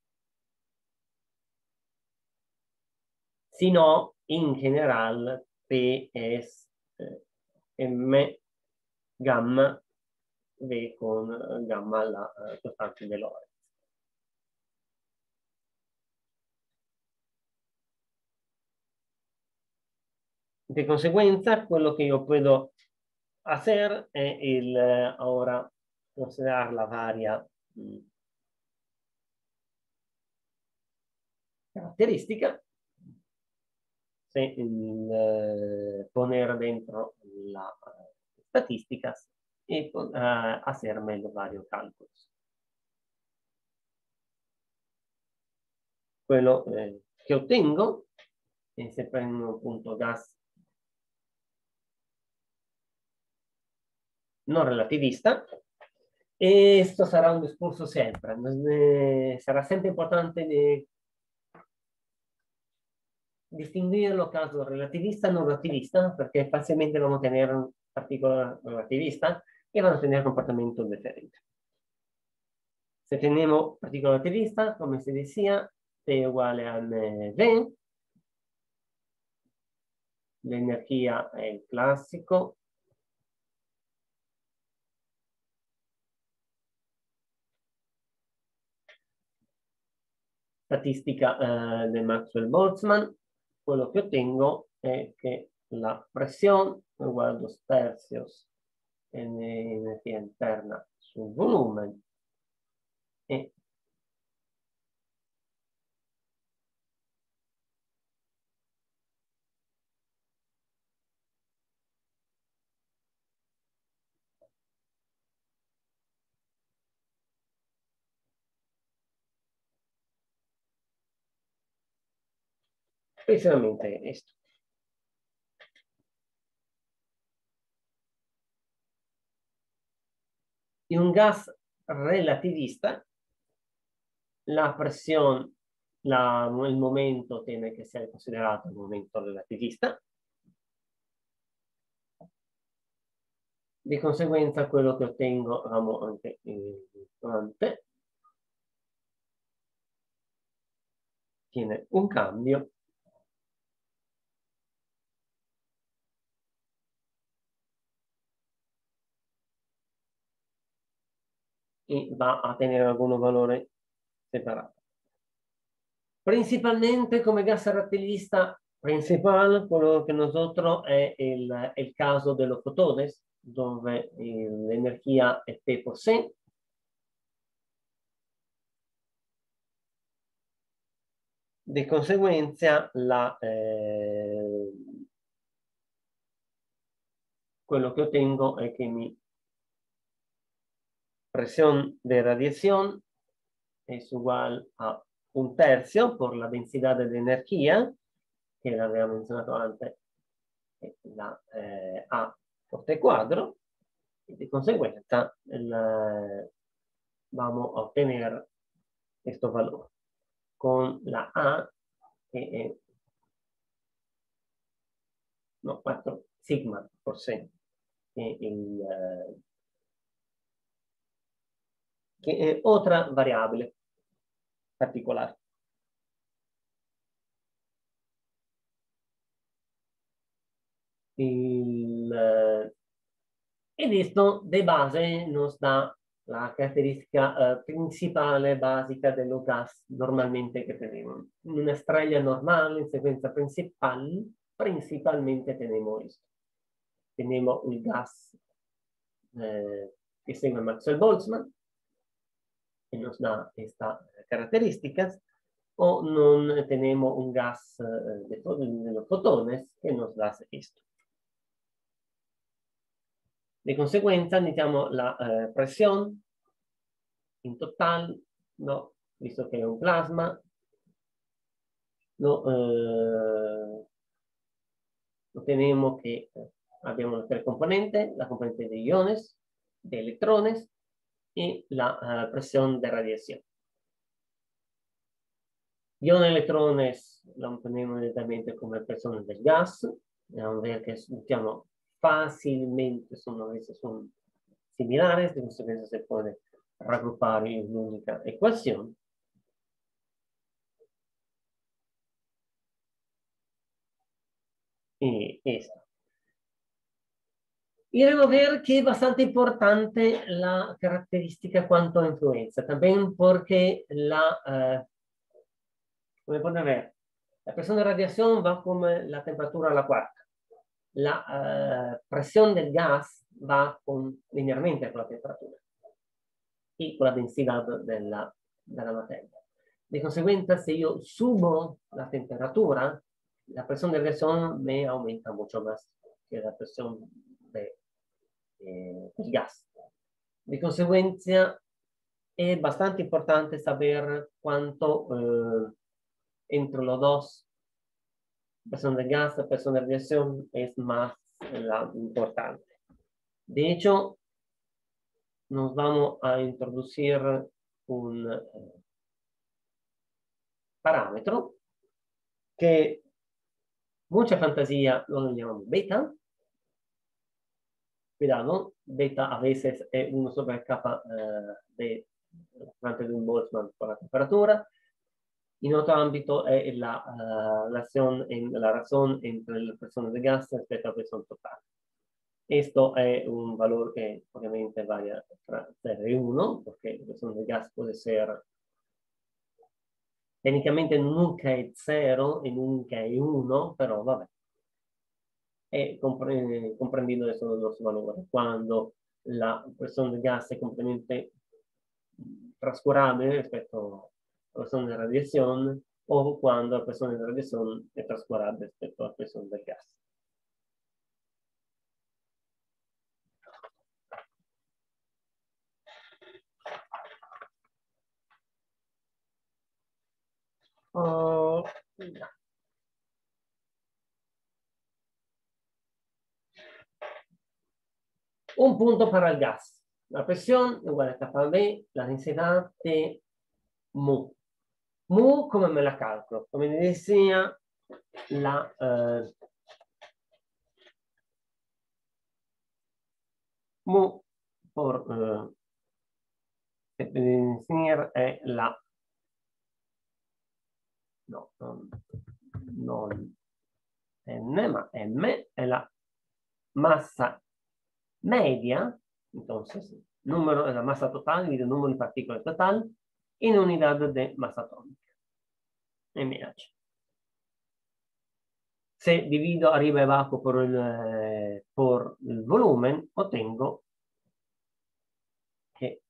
S1: Si no, en general, P es eh, M gamma V con eh, gamma la eh, costante de Lorentz. De consecuencia, quello que yo puedo hacer es el, eh, ahora considerar la varia mh, caratteristica, se, il, eh, poner dentro la, estadísticas y uh, hacerme los varios cálculos. Quello eh, che ottengo, e se prendo appunto gas non relativista, e questo sarà un discorso sempre, eh, sarà sempre importante di distinguerlo caso relativista e non relativista, perché facilmente vamos a tener un partícula relativista e van a tener comportamento differente. Se tenemos partícula relativista, como se decía, T uguale a mv, la energía è il classico, statistica eh, del Maxwell-Boltzmann. Quello che ottengo è che la pressione è uguale a dos tercios energia interna sul volume e precisamente questo. In un gas relativista, la pressione, la, il momento tiene che essere considerato il momento relativista. Di conseguenza quello che ottengo, avevamo anche importante, tiene un cambio e va a tenere algún valore separato. Principalmente come gas relativista principal, quello che nosotros è il, il caso de los fotones, dove l'energia è P por C. Di conseguenza, la, eh, quello che ottengo è che mi presión de radiación es igual a un tercio por la densidad de energía, que la habíamos mencionado antes, la eh, A por T cuadro, y de consecuencia la, vamos a obtener estos valores con la A, que es no, cuatro sigma por C, que, el, eh, que es otra variable particular. Il, eh, ed esto de base nos da la caratteristica eh, principale, básica de los gas normalmente que tenemos. En una estrella normal, en secuencia principal, principalmente tenemos esto. Tenemos el gas eh, que se llama Maxwell-Boltzmann, que nos da estas características, o no tenemos un gas eh, de, de los fotones que nos da esto. De conseguenza, necesitamos la eh, presión in total, no, visto che è un plasma, no, eh, ottenemos che eh, abbiamo le tre componenti, la componente de iones, de electrones y la uh, presión de radiación. Iones y electrones lo obtenemos directamente como presión del gas, vamos a ver que diciamo, fácilmente son, a veces son similares, de consecuencia se puede raggruppare in un'unica equazione. Y esta. Y debo ver que es bastante importante la característica cuanto a influencia, también porque la, eh, como pueden ver, la presión de radiación va como la temperatura a la cuarta. La eh, presión del gas va con, linealmente con la temperatura y con la densidad de la, de la materia. De consecuencia, si yo subo la temperatura, la presión de radiación me aumenta mucho más que la presión de el gas. De consecuencia, es bastante importante saber cuánto eh, entre los dos, presión de gas y presión de radiación, es más la importante. De hecho, nos vamos a introducir un eh, parámetro que mucha fantasía lo llamamos beta. Cuidado, beta a veces es uno sobre capa eh, de constante de un Boltzmann por la temperatura. En otro ámbito es la, uh, la, razón, en, la razón entre la presión de gas respecto a la presión total. Esto es un valor que obviamente varía tra cero y uno, porque la presión de gas puede ser, técnicamente nunca es cero y nunca es uno, pero vabbè. È compre comprendido esos dos valores. Cuando la presión de gas es completamente transcurable respecto a la presión de radiación, o cuando la presión de radiación es transcurable respecto a la presión del gas. Oh, yeah. Un punto para el gas. La presión igual a kappa B, la densidad de mu. Mu, come me la calcolo? Come decía, la eh, mu por eh, definir è la no, non, non n, ma m è la massa media, entonces número de la masa total dividido el número de partículas total en unidad de masa atómica, M H. Se divido arriba y abajo por el, eh, por el volumen, obtengo que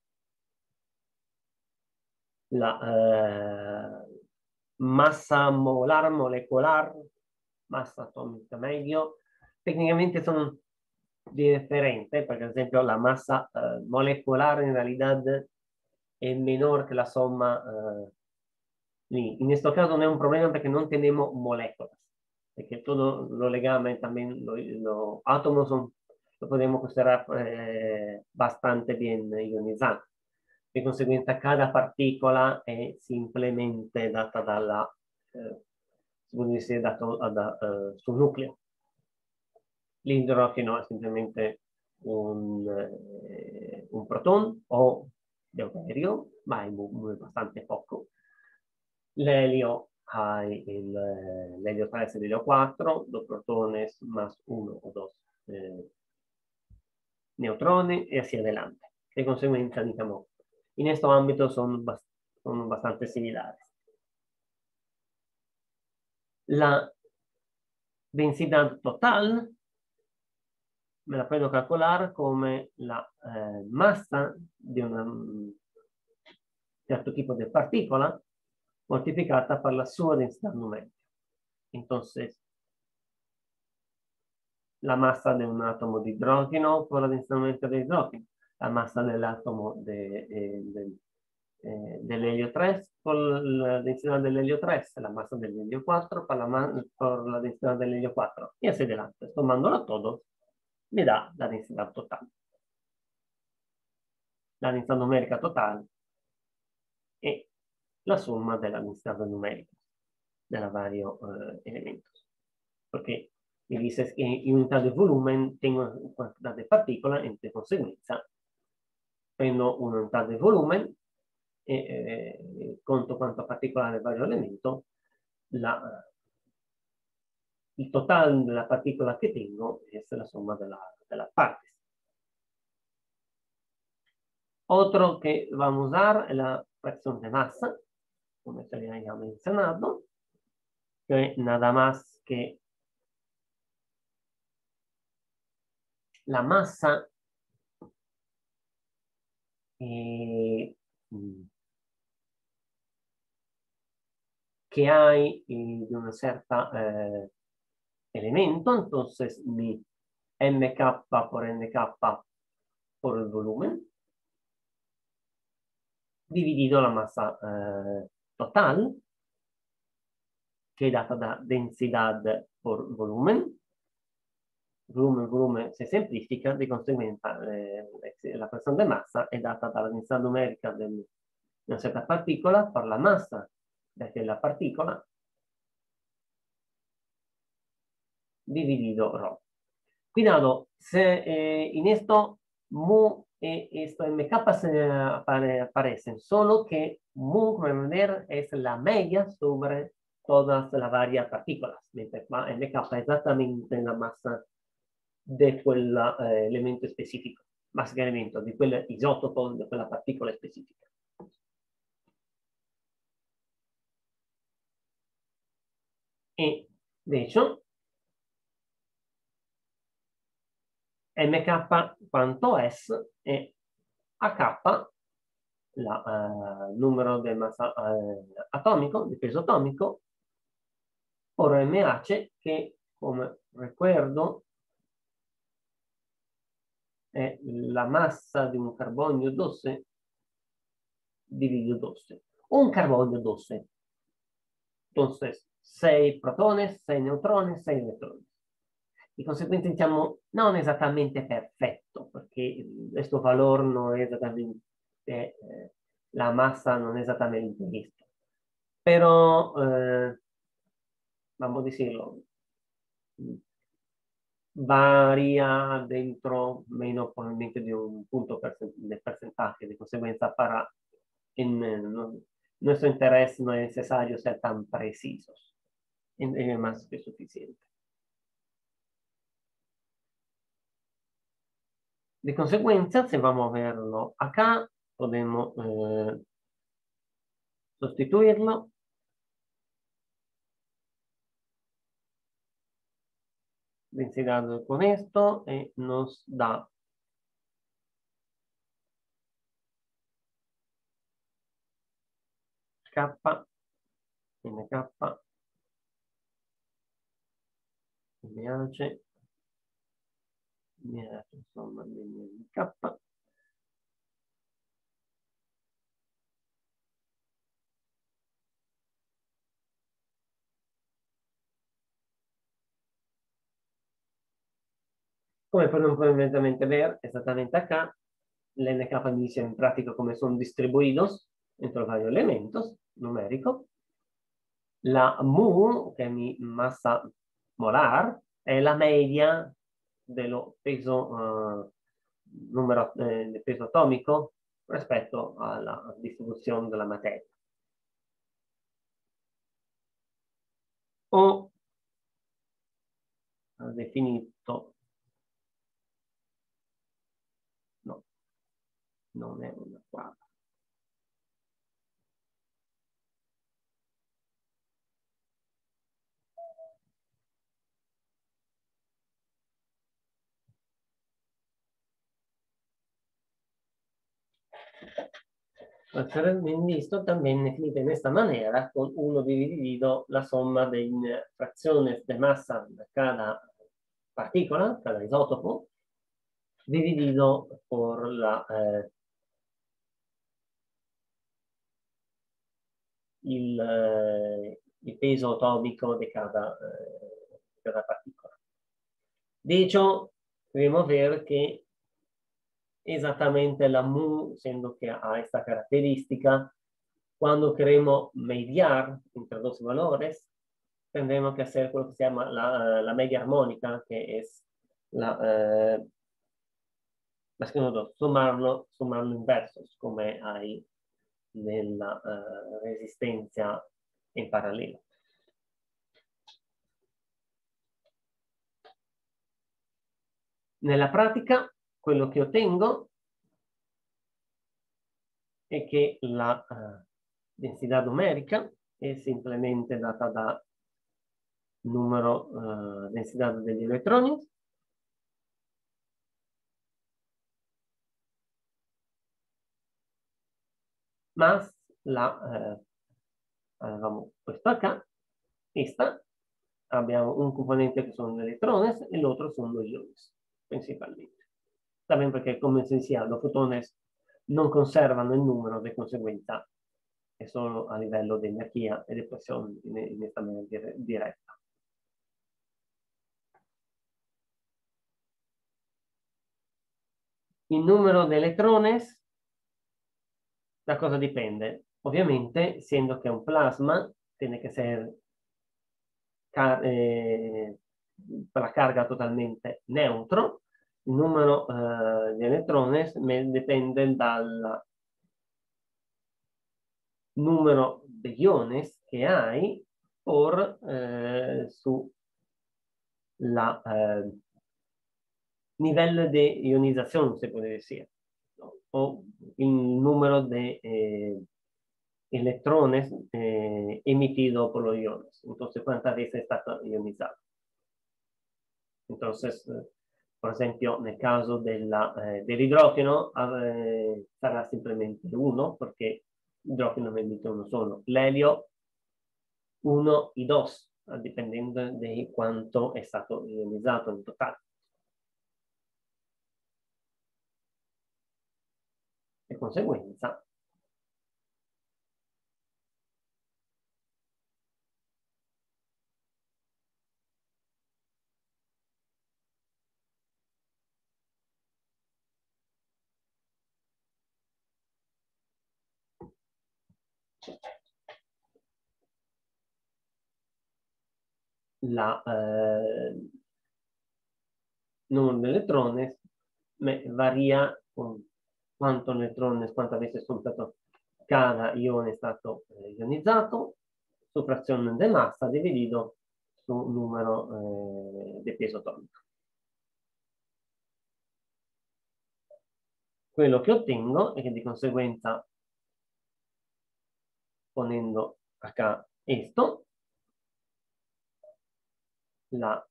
S1: la eh, masa molar molecular, masa atómica medio, técnicamente son diferentes, porque ad esempio la masa eh, molecular en realidad es menor que la suma. Eh, en este caso no es un problema porque no tenemos moléculas, porque todo lo legame también, los lo átomos son, lo podemos considerar eh, bastante bien ionizados. De conseguenza cada partícula è simplemente data dalla, eh, si può dire, dato da, uh, sul nucleo. L'idrogeno è semplicemente un, eh, un proton o deuterio, ma è bastante poco. L'elio ha l'elio tre e l'elio quattro, dos protones más uno o dos eh, neutrones y así adelante. De consecuencia, digamos, en estos ámbitos son, bast son bastante similares. La densidad total me la puedo calcolar come la eh, massa di un certo tipo di partícula moltiplicata per la sua densidad numérica. Entonces, la massa di un atomo di idrogeno por la densidad numérica de hidrógeno, la massa dell'atomo de, eh, del, eh, dell'elio tre por la densidad dell'elio tre, la massa dell'elio quattro por la, por la densidad dell'elio quattro, y así adelante. Tomándolo todo, me da la densidad total. La densidad numérica total è la summa della densidad numérica de los varios eh, elementos. Porque me dices que en unidad de volumen tengo cantidad de partículas, en consecuencia prendo una unità di volumen e eh, conto quanto partícula del vario elemento, la, il total della partícula che tengo è la somma della, della partes. Otro que vamos a usar es la fracción de masa, como se había mencionado, que es nada más que la masa eh, que hay eh, de una cierta eh, elemento, entonces mi mk por nk por el volumen dividido la masa eh, total, que es data da densidad por volumen. Volumen, volumen se semplifica, di conseguenza eh, la pressione de massa è data dalla densità numerica di una certa particola per la massa de quella particola dividido rho. Cuidado, se eh, en esto mu y esto mk se apare, aparecen, solo que mu, como ver, es la media sobre todas las varias partículas, mentre mk è esattamente la massa di quell'elemento eh, specifico, massa che elemento, di quell'isotopo, di quella particola specifica. E invece mk quanto S e H, la, eh, numero del massa eh, atomico, di peso atomico, por mH, che come ricordo è la massa di un carbonio doce dividido doce. Un carbonio doce. Entonces, seis protones, seis neutrones, seis elettrones. Di conseguenza diciamo non esattamente perfetto, perché questo valore non è esattamente, eh, la massa non è esattamente questa. Però, eh, vamos a decirlo, varia dentro meno probabilmente di un punto del porcentaje, di conseguenza para en, no, nuestro interés no es necesario ser tan precisos, es más que suficiente. De consecuencia, si vamos a verlo acá, podemos eh, sustituirlo. Densidad con esto y nos da K, mk, mH, mH, insomma, mk. Come podemos probabilmente ver exactamente acá, la N K dice en práctica cómo son distribuidos entre los varios elementos numéricos. La mu, que es mi masa molar, es la media del peso, uh, número eh, de peso atómico rispetto alla distribuzione della materia. Ho definito, no, non è una quadra. Esto también escrito de esta manera, con uno dividido la suma de fracciones de masa de cada partícula, cada isótopo, dividido por la, eh, il, eh, il peso atomico di cada, eh, cada partícula. De hecho, podemos ver que exactamente la mu, siendo que ha esta característica, cuando queremos mediar entre dos valores, tendremos que hacer lo que se llama la, la media armónica, que es la, eh, más que nada, sumarlo, sumarlo inversos, como hay nella uh, resistenza in parallelo. Nella pratica, quello che ottengo è che la uh, densità numerica è semplicemente data da numero uh, densità degli elettroni más la, eh, avevamo questo H, questa, abbiamo un componente che sono gli elettroni e l'altro sono gli ioni, principalmente. también porque, como se decía, los fotones non conservano il numero, di conseguenza è solo a livello di energia e di pressione in, in questa maniera diretta. Il numero di elettroni, da cosa dipende? Ovviamente, essendo che è un plasma, tiene che essere car eh, per la carga totalmente neutro. Il numero eh, di elettroni dipende dal numero di ioni che hai por eh, su la eh, livello di ionizzazione, se può dire, ¿no? O il numero di eh, elettrones eh, emitido por los iones. Entonces, ¿cuántas veces está ionizado? Entonces, eh, por ejemplo, nel caso della, eh, dell'idrogeno eh, sarà simplemente uno, perché l'idrogeno emite uno solo. L'elio, uno y dos, dipendendo di quanto è stato ionizzato in totale. Di conseguenza, la eh, numero di elettroni varia con quanto elettroni, quantas veces sono stato, cada ione è stato eh, ionizzato, su frazione di massa dividido su numero eh, di peso atomico. Quello che ottengo è che di conseguenza, ponendo acá esto, la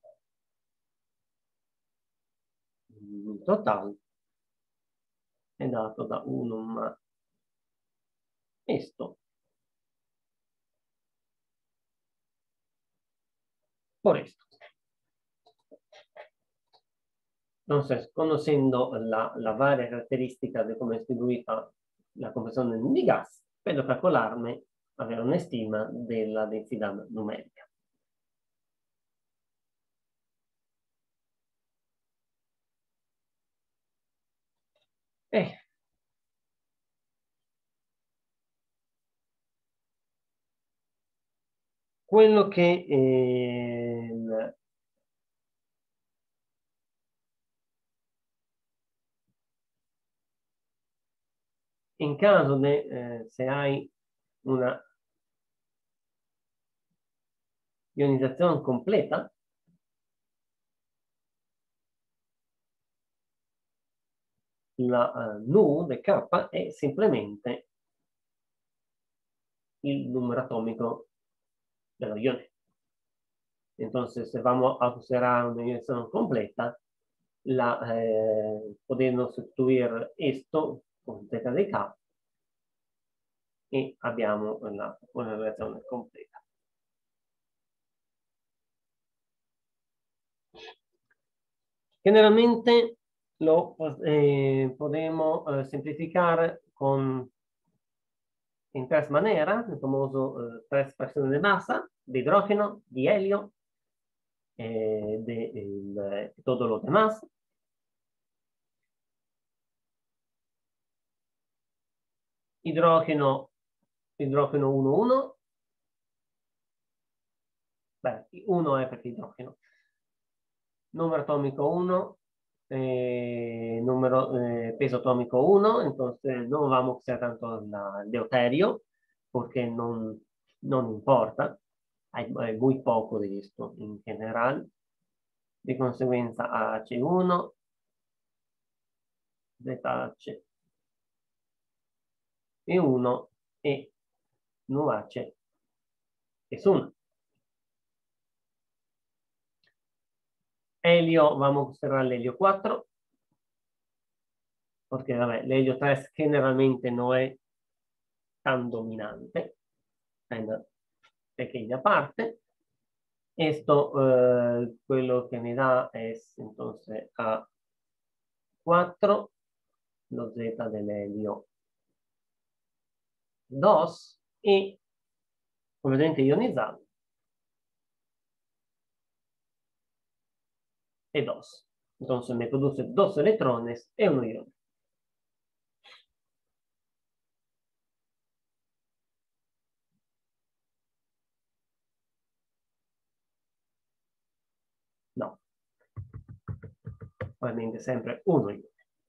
S1: il totale è dato da uno más esto por esto. Entonces, conociendo la, la varia caratteristica di come è distribuita la compressione di gas, puedo calcolarme, avere una stima della densità numerica. Eh. Quello che eh, in caso di eh, se hai una ionizzazione completa, la uh, nu di K è semplicemente il numero atomico dello ione. Entonces, se vamos a considerar una ionizzazione completa, la, eh, podendo sostituire esto con θ di K e abbiamo una, una relazione completa. Generalmente lo eh, podemos eh, semplificar con in tres maneras, il famoso eh, tres frazioni di massa, di idrogeno, di elio, eh, de, el, todo lo demás. Idrogeno, idrogeno uno uno. Beh, uno è perché idrogeno. Numero atomico uno, eh, numero, eh, peso atomico uno, entonces no vamos a usar tanto la, el deuterio, porque no, no importa. Hay, hay muy poco de esto en general. De conseguenza H uno, ZH e uno e NuH es uno. Helio, vamos a observar el helio cuatro, porque el helio tres generalmente no es tan dominante, hay una pequeña parte. Esto, eh, quello que me da es entonces a cuatro, lo Z dell'elio dos y completamente ionizado e dos. Entonces me produce dos electrones e uno ion. No. Ovviamente sempre uno ion.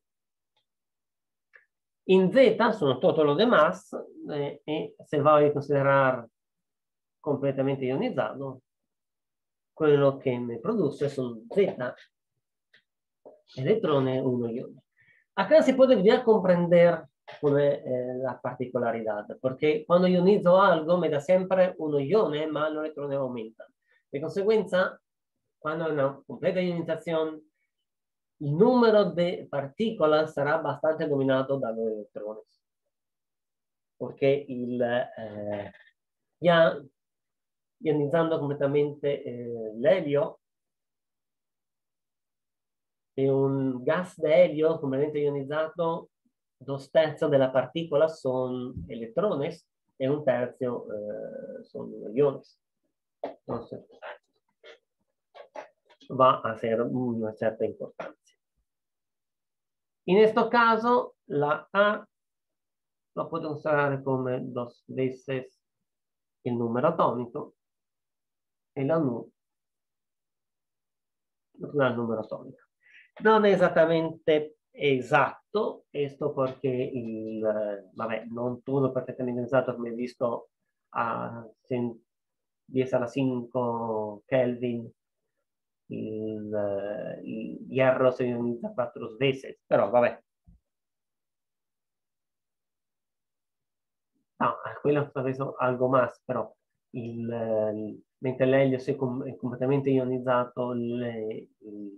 S1: In Z sono tutto lo demás eh, e se voglio considerare completamente ionizzato, quello che mi produce sono Z elettrone e uno ione. Acá se puede ya comprender eh, la particolaridad, porque cuando ionizo algo me da sempre uno ione, ma los electrones aumentan. De consecuencia, cuando hay una completa ionización, el número de partículas será bastante dominado por los electrones. Porque el, eh, ya ionizando completamente eh, l'elio, e un gas de helio completamente ionizzato, dos terzi della particola sono elettrones e un terzo eh, sono iones. Entonces, va a ser una certa importancia. En este caso, la A lo puedo usar come dos veces el número atómico e la nu il numero atomico. Non è esattamente esatto, questo perché il, vabbè, non tutto perfettamente esatto come visto a dieci alla cinque Kelvin, il, il hierro si ionizza quattro veces, però vabbè. No, quello è preso algo más, però il, il, mentre l'elio si è, com è completamente ionizzato, le, il,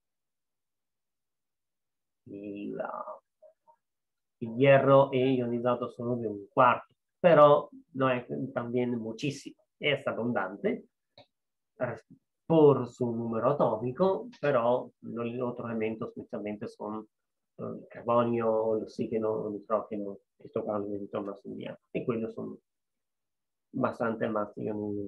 S1: il, il hierro è ionizzato solo di un quarto, però no è también muchísimo, è abbondante por su numero atomico, però gli altri elementi specialmente sono il carbonio, l'ossigeno, l'idrogeno, in questo caso intorno a Sundia, e quello sono abbastanza massi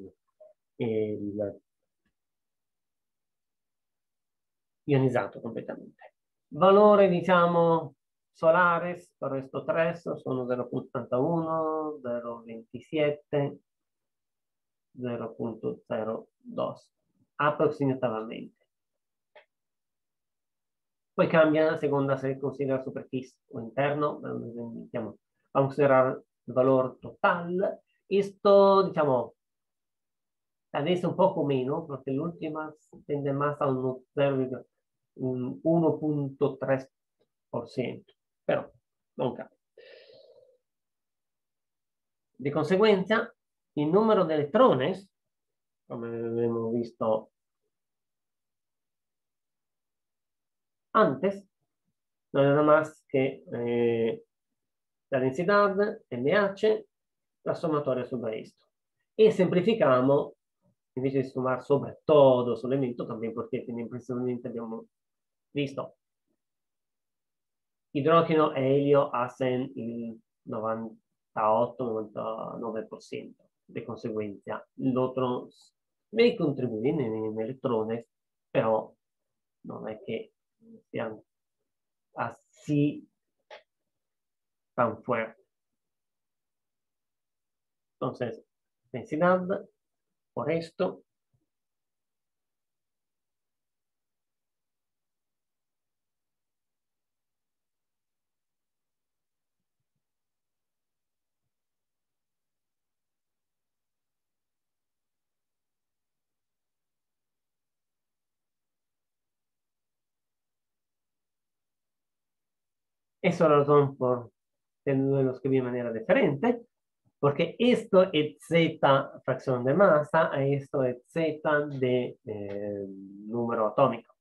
S1: ionizzato completamente. Valore, diciamo, solares per questo tre sono zero virgola ottantauno, zero virgola ventisette, zero virgola zero due, approssimativamente. Poi cambia a seconda se considera superficie o interno, diciamo, vamos a considerar il valore totale. Questo, diciamo, adesso un poco meno, perché l'ultima tende más a uno uno virgola tre per cento, però non cambia. Di conseguenza, il numero di elettroni, come abbiamo visto antes, no es nada más que eh, la densidad, M H, la sumatoria sobre esto. Y simplificamos, invece de sumar sobre todo su elemento, también porque principalmente abbiamo visto hidrógeno e helio hacen il novantotto novantanove per cento. De conseguenza, l'altro may contribuire in elettroni, però non è che siano así tan fuerte. Entonces, densidad por esto eso lo son por lo escribí de manera diferente, porque esto es Z fracción de masa, y esto es Z de eh, número atómico.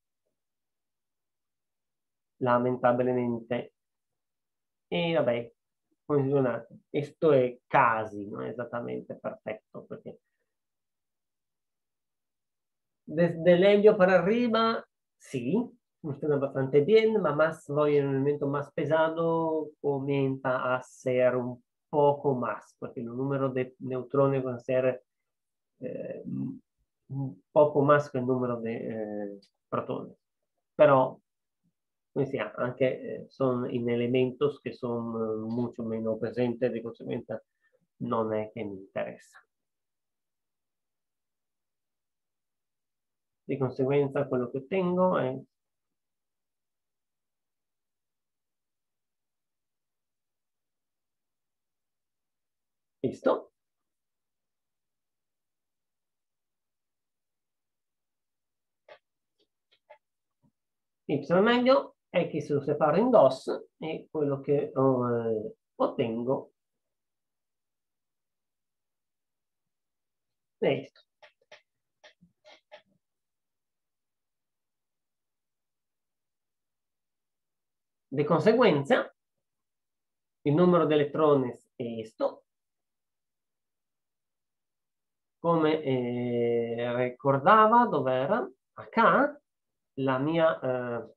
S1: Lamentablemente. E vabbè, funziona. Questo è casi, non è esattamente perfetto, perché desde l'elio per arriba, sì, funciona bastante bien, pero más voy en un elemento más pesado, comienza a ser un poco más, porque el número de neutrones va a ser eh, un poco más que el número de eh, protones. Pero, come sia, anche eh, son in elementos che sono mucho meno presentes, di conseguenza non è che mi interessa. Di conseguenza quello che ottengo è questo. Y meglio è che se lo separo in dos e quello che eh, ottengo è questo. Di conseguenza il numero di elettroni è questo. Come eh, ricordava dov'era? H, la mia eh,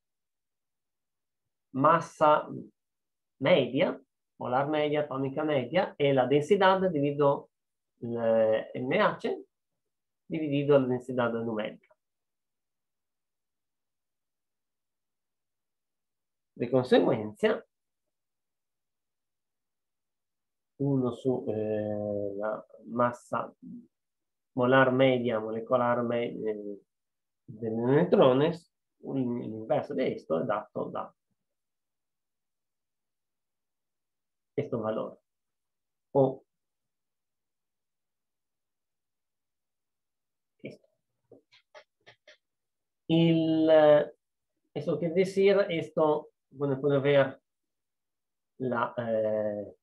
S1: massa media, molar media, atomica media, e la densidad divido il M H dividido la densidad numerica. Di conseguenza, uno su eh, la massa molar media molecolare media del neutrone, l'inverso di questo è dato da questo valore. O questo. Il, eso quiere decir, esto, bueno, puede ver la, eh,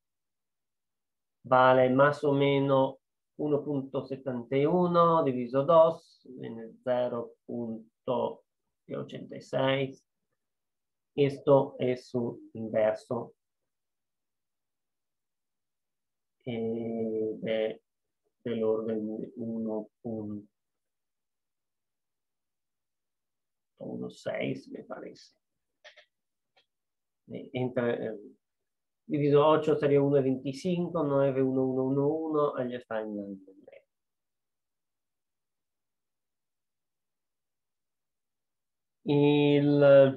S1: vale más o menos uno punto setenta y uno diviso dos en cero punto ochenta y seis. Esto es un inverso eh, de, dell'ordine di uno punto diciassei, me parece. Entre, eh, diviso ocho sería uno punto veinticinco, nueve, uno, uno, uno, uno, allá está en el medio. Il,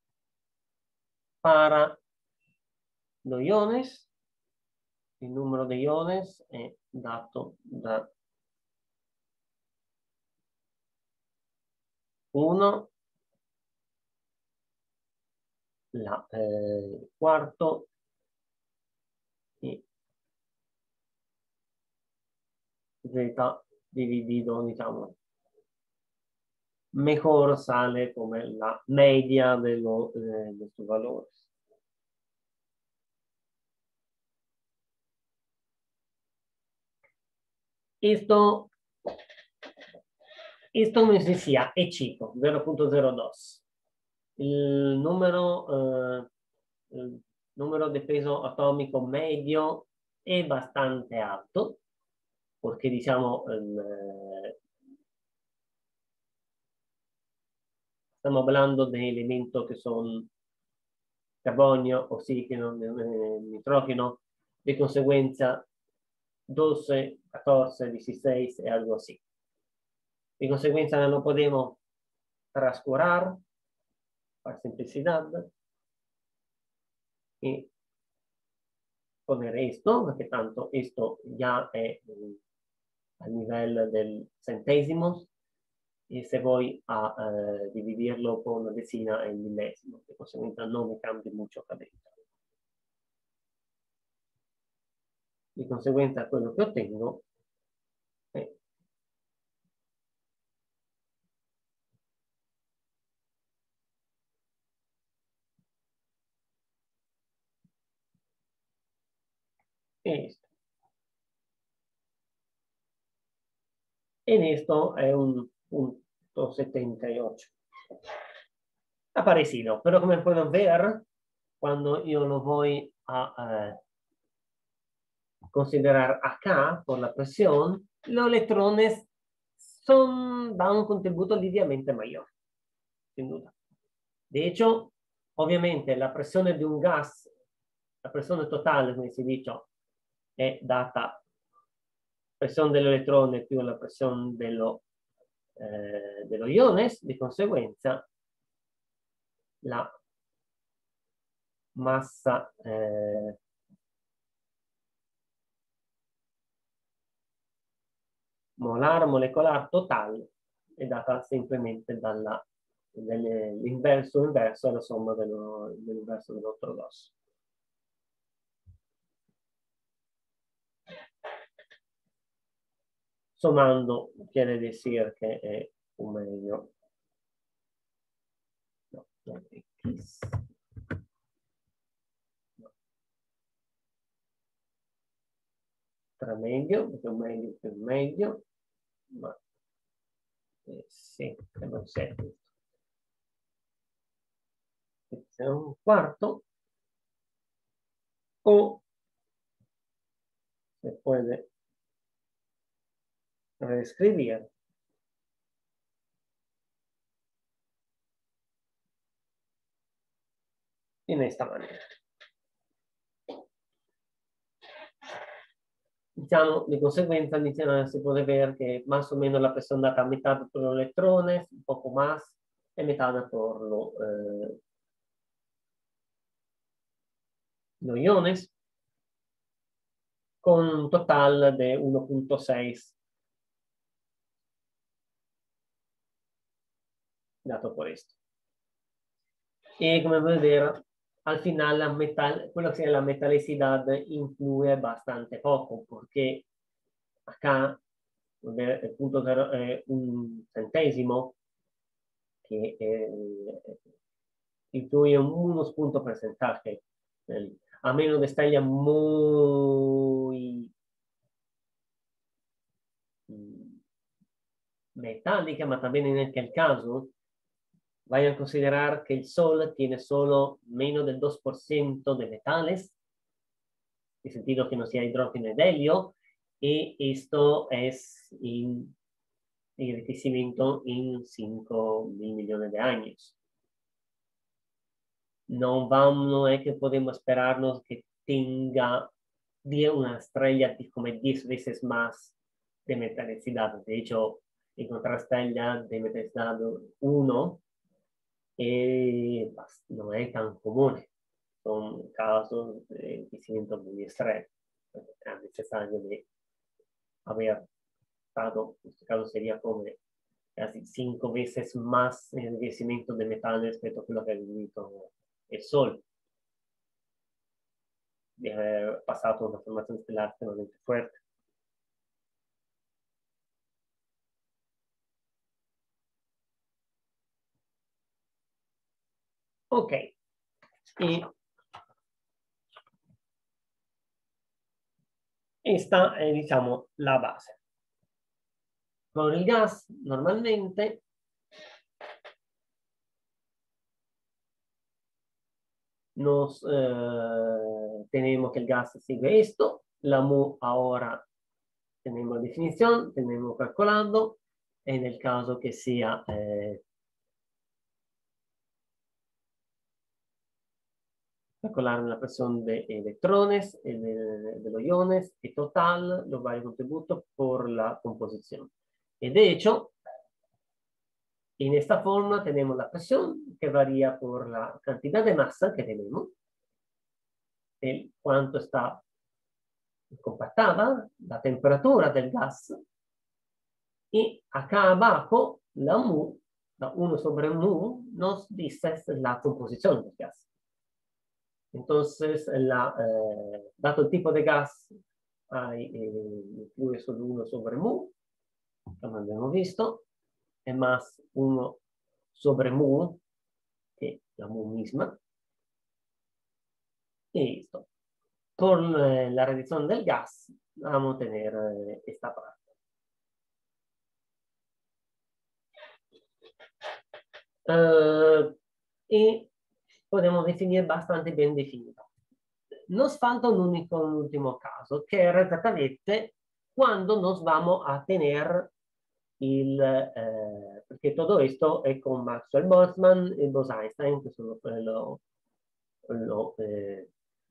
S1: para los iones, il numero di iones è dato da uno, la eh, quarto y z dividido, diciamo, mejor sale come la media de, lo, eh, de sus valores. Esto, esto me decía, è chico, zero punto zero dos. Il numero, eh, il numero di peso atomico medio è bastante alto, perché diciamo eh, stiamo parlando di elementi che sono carbonio, ossigeno, nitrogeno, di conseguenza doce, catorce, dieciséis e algo así. De consecuencia no podemos transcurar por simplicidad y poner esto, porque tanto esto ya es a nivel del centésimos y se voy a uh, dividirlo con una decina en milésimo, de consecuencia no me cambia mucho acá dentro. De consecuencia quello che ottengo è esto. En esto es un punto setenta y ocho. Ha parecido, pero como pueden ver, cuando yo lo voy a eh, considerar acá por la presión, los electrones son, dan un contributo ligeramente mayor, sin duda. De hecho, ovviamente la pressione di un gas, la pressione totale, come si dice, è data pressione dell'elettrone più la pressione dello, eh, dello iones, di conseguenza la massa eh, molar molecolare totale è data semplicemente dall'inverso inverso alla somma dell'inverso dell'ortodosso. Sommando quiere decir que es un medio. No, no, X. No. Tra medio, perché un medio più un medio, ma eh, sì, non c'è questo. C'è un quarto, o se puede reescribir in esta manera. Diciamo, di conseguenza diciamo, si può ver que más o menos la presión data a mitad por los electrones, un poco más, y mitad por lo, eh, los iones, con un total de uno punto seis dato por esto. Y como pueden ver, al final la metal, quello que es la metalicidad influye bastante poco, porque acá el punto cero es un centésimo, que eh, influye unos puntos porcentaje, a menos de estar ya muy metálica, pero también en aquel caso, vayan a considerar que el Sol tiene solo menos del dos por ciento de metales, en el sentido que no sea hidrógeno y helio, y esto es en enriquecimiento en cinco mil millones de años. No, vamos, no es que podemos esperarnos que tenga una estrella como diez veces más de metalicidad. De hecho, encontrar estrella de metalicidad uno eh, no es tan común. Son casos de enriquecimiento muy extremo. Es necesario de haber estado, en este caso sería como casi cinco veces más enriquecimiento de metales respecto a lo que ha vivido el Sol. De haber pasado una formación estelar extremadamente fuerte. Ok. Y esta es, diciamo, la base. Con el gas, normalmente, nos eh, tenemos que el gas sigue esto. La mu ahora tenemos definición, tenemos calculando. En el caso que sea eh, calcular la presión de electrones, de, de los iones y total, los varios contributos por la composición. Y de hecho, en esta forma tenemos la presión que varía por la cantidad de masa que tenemos, el cuánto está compactada, la temperatura del gas, y acá abajo la mu, la uno sobre mu, nos dice la composición del gas. Entonces, la, eh, dato el tipo de gas, hay, eh, influye solo uno sobre mu, como abbiamo visto, es más uno sobre mu, que la mu misma. Y listo. Por eh, la reducción del gas, vamos a tener eh, esta parte. Uh, y podemos definir bastante bien definido. Nos falta un único, un último caso, que es exactamente cuando nos vamos a tener il, eh, perché todo esto è con Maxwell Boltzmann e Bose-Einstein, que son los, los, eh,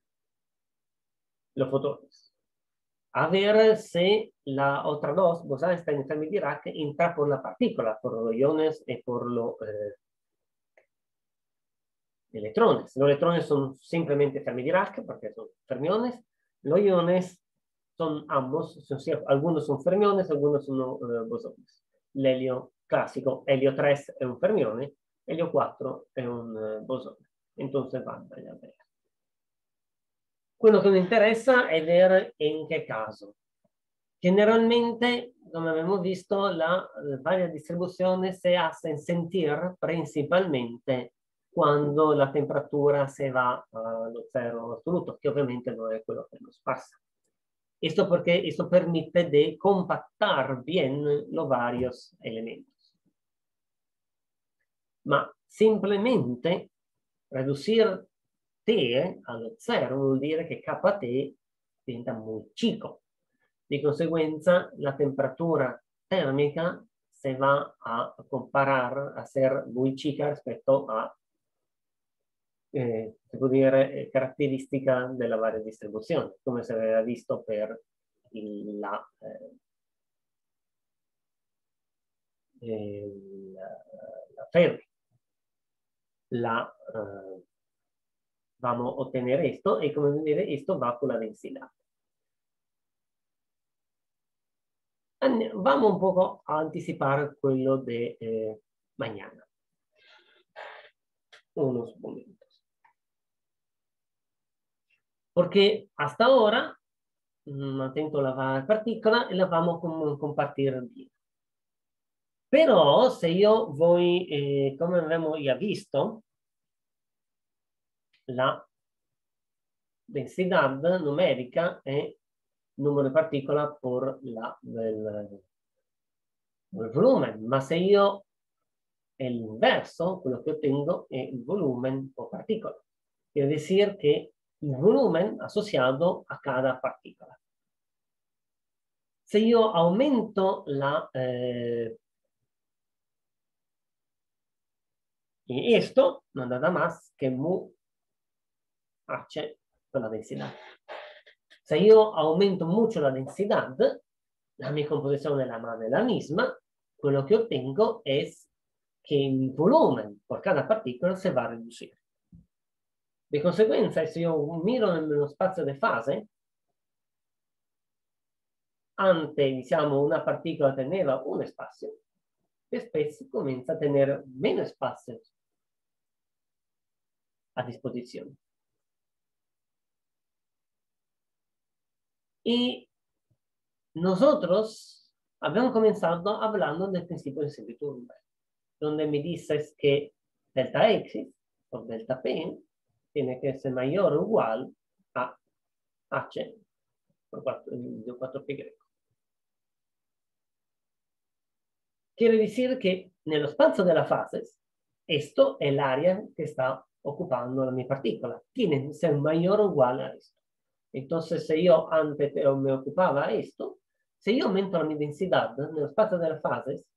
S1: los fotones. A ver si la otra dos, Bose-Einstein y Fermi-Dirac, entra por la partícula, por los iones y por los eh, electrones. Los electrones son simplemente Fermi-Dirac, porque son fermiones. Los iones son ambos, son, algunos son fermiones, algunos son uh, bosones. L'elio clásico, helio tres è un fermione, helio quattro è un uh, bosone. Entonces van a ver. Quello che mi interessa è vedere in che caso. Generalmente, come abbiamo visto, la varia distribuzione si hace sentir principalmente quando la temperatura se va allo zero assoluto, che ovviamente non è quello che nos pasa. Esto porque esto permite de compactar bien los varios elementos. Ma simplemente reducir T allo zero vuol dire che K T diventa muy chico. Di conseguenza, la temperatura térmica se va a comparar a ser muy chica rispetto a Eh, si può dire, eh, caratteristica della varia distribuzione, come si aveva visto per il, la, eh, il, la Fermi. La, eh, vamos a ottener esto y como dire, esto va con la densidad. Vamos un poco a anticipar quello de eh, mañana. Unos momentos. Porque hasta ahora, mantengo la partícula y la vamos a compartir bien. Però se io voi, eh, come abbiamo già visto, la densidad numerica è numero di particola per la, il, il volume, ma se io è l'inverso, quello che ottengo è il volume por particola. Quiere decir che il volume associato a cada particola. Se io aumento la eh, y esto no nada más que mu h con la densidad. Si yo aumento mucho la densidad, la mi composición es la, es la misma, quello che ottengo es que il volume por cada partícula se va a reducir. Di conseguenza, se io miro nello spazio di fase, ante, diciamo, una particola teneva un spazio, e spesso comincia a tenere meno spazio a disposición. Y nosotros habíamos comenzado hablando del principio de similitud, donde me dices que delta X por delta P tiene que ser mayor o igual a H por cuatro pi greco. Quiere decir que en el espacio de las fases, esto es el área que está ocupando la mi partícula. Tiene que ser mayor o igual a esto. Entonces, si yo antes me ocupaba esto, si yo aumento la mi densidad en el espacio de las fases,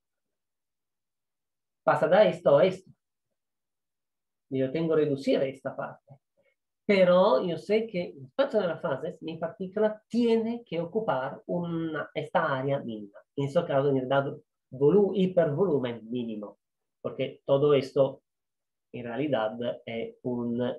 S1: pasa de esto a esto. Yo tengo que reducir esta parte. Pero yo sé que en el espacio de las fases, mi partícula tiene que ocupar una, esta área mínima. En ese caso, en dado hipervolumen mínimo. Porque todo esto, en realidad, es un...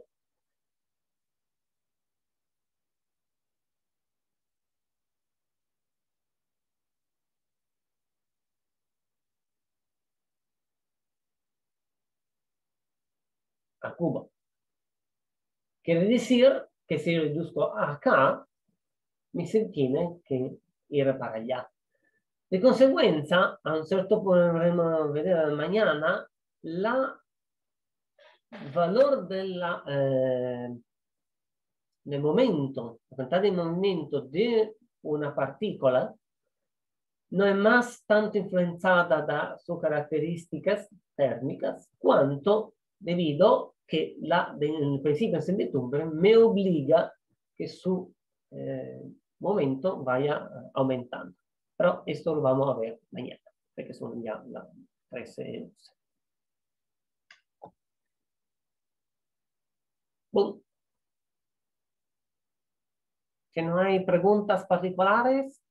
S1: a cubo. Quiere decir que si reduzco acá, mi se tiene que ir para allá. De consecuencia, a un certo punto podremo vedere mañana, la valor della, eh, del momento, la cantidad de movimiento de una partícula no es más tanto influenzada da sus características térmicas, cuanto debido que la, el principio de incertidumbre me obliga que su eh, momento vaya aumentando. Pero esto lo vamos a ver mañana. perché sono già las trece y once. Bueno. Que no hay preguntas particulares.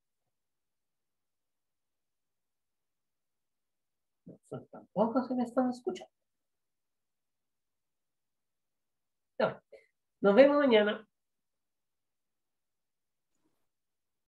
S1: No, tampoco se me están escuchando. No. Nos vemos mañana.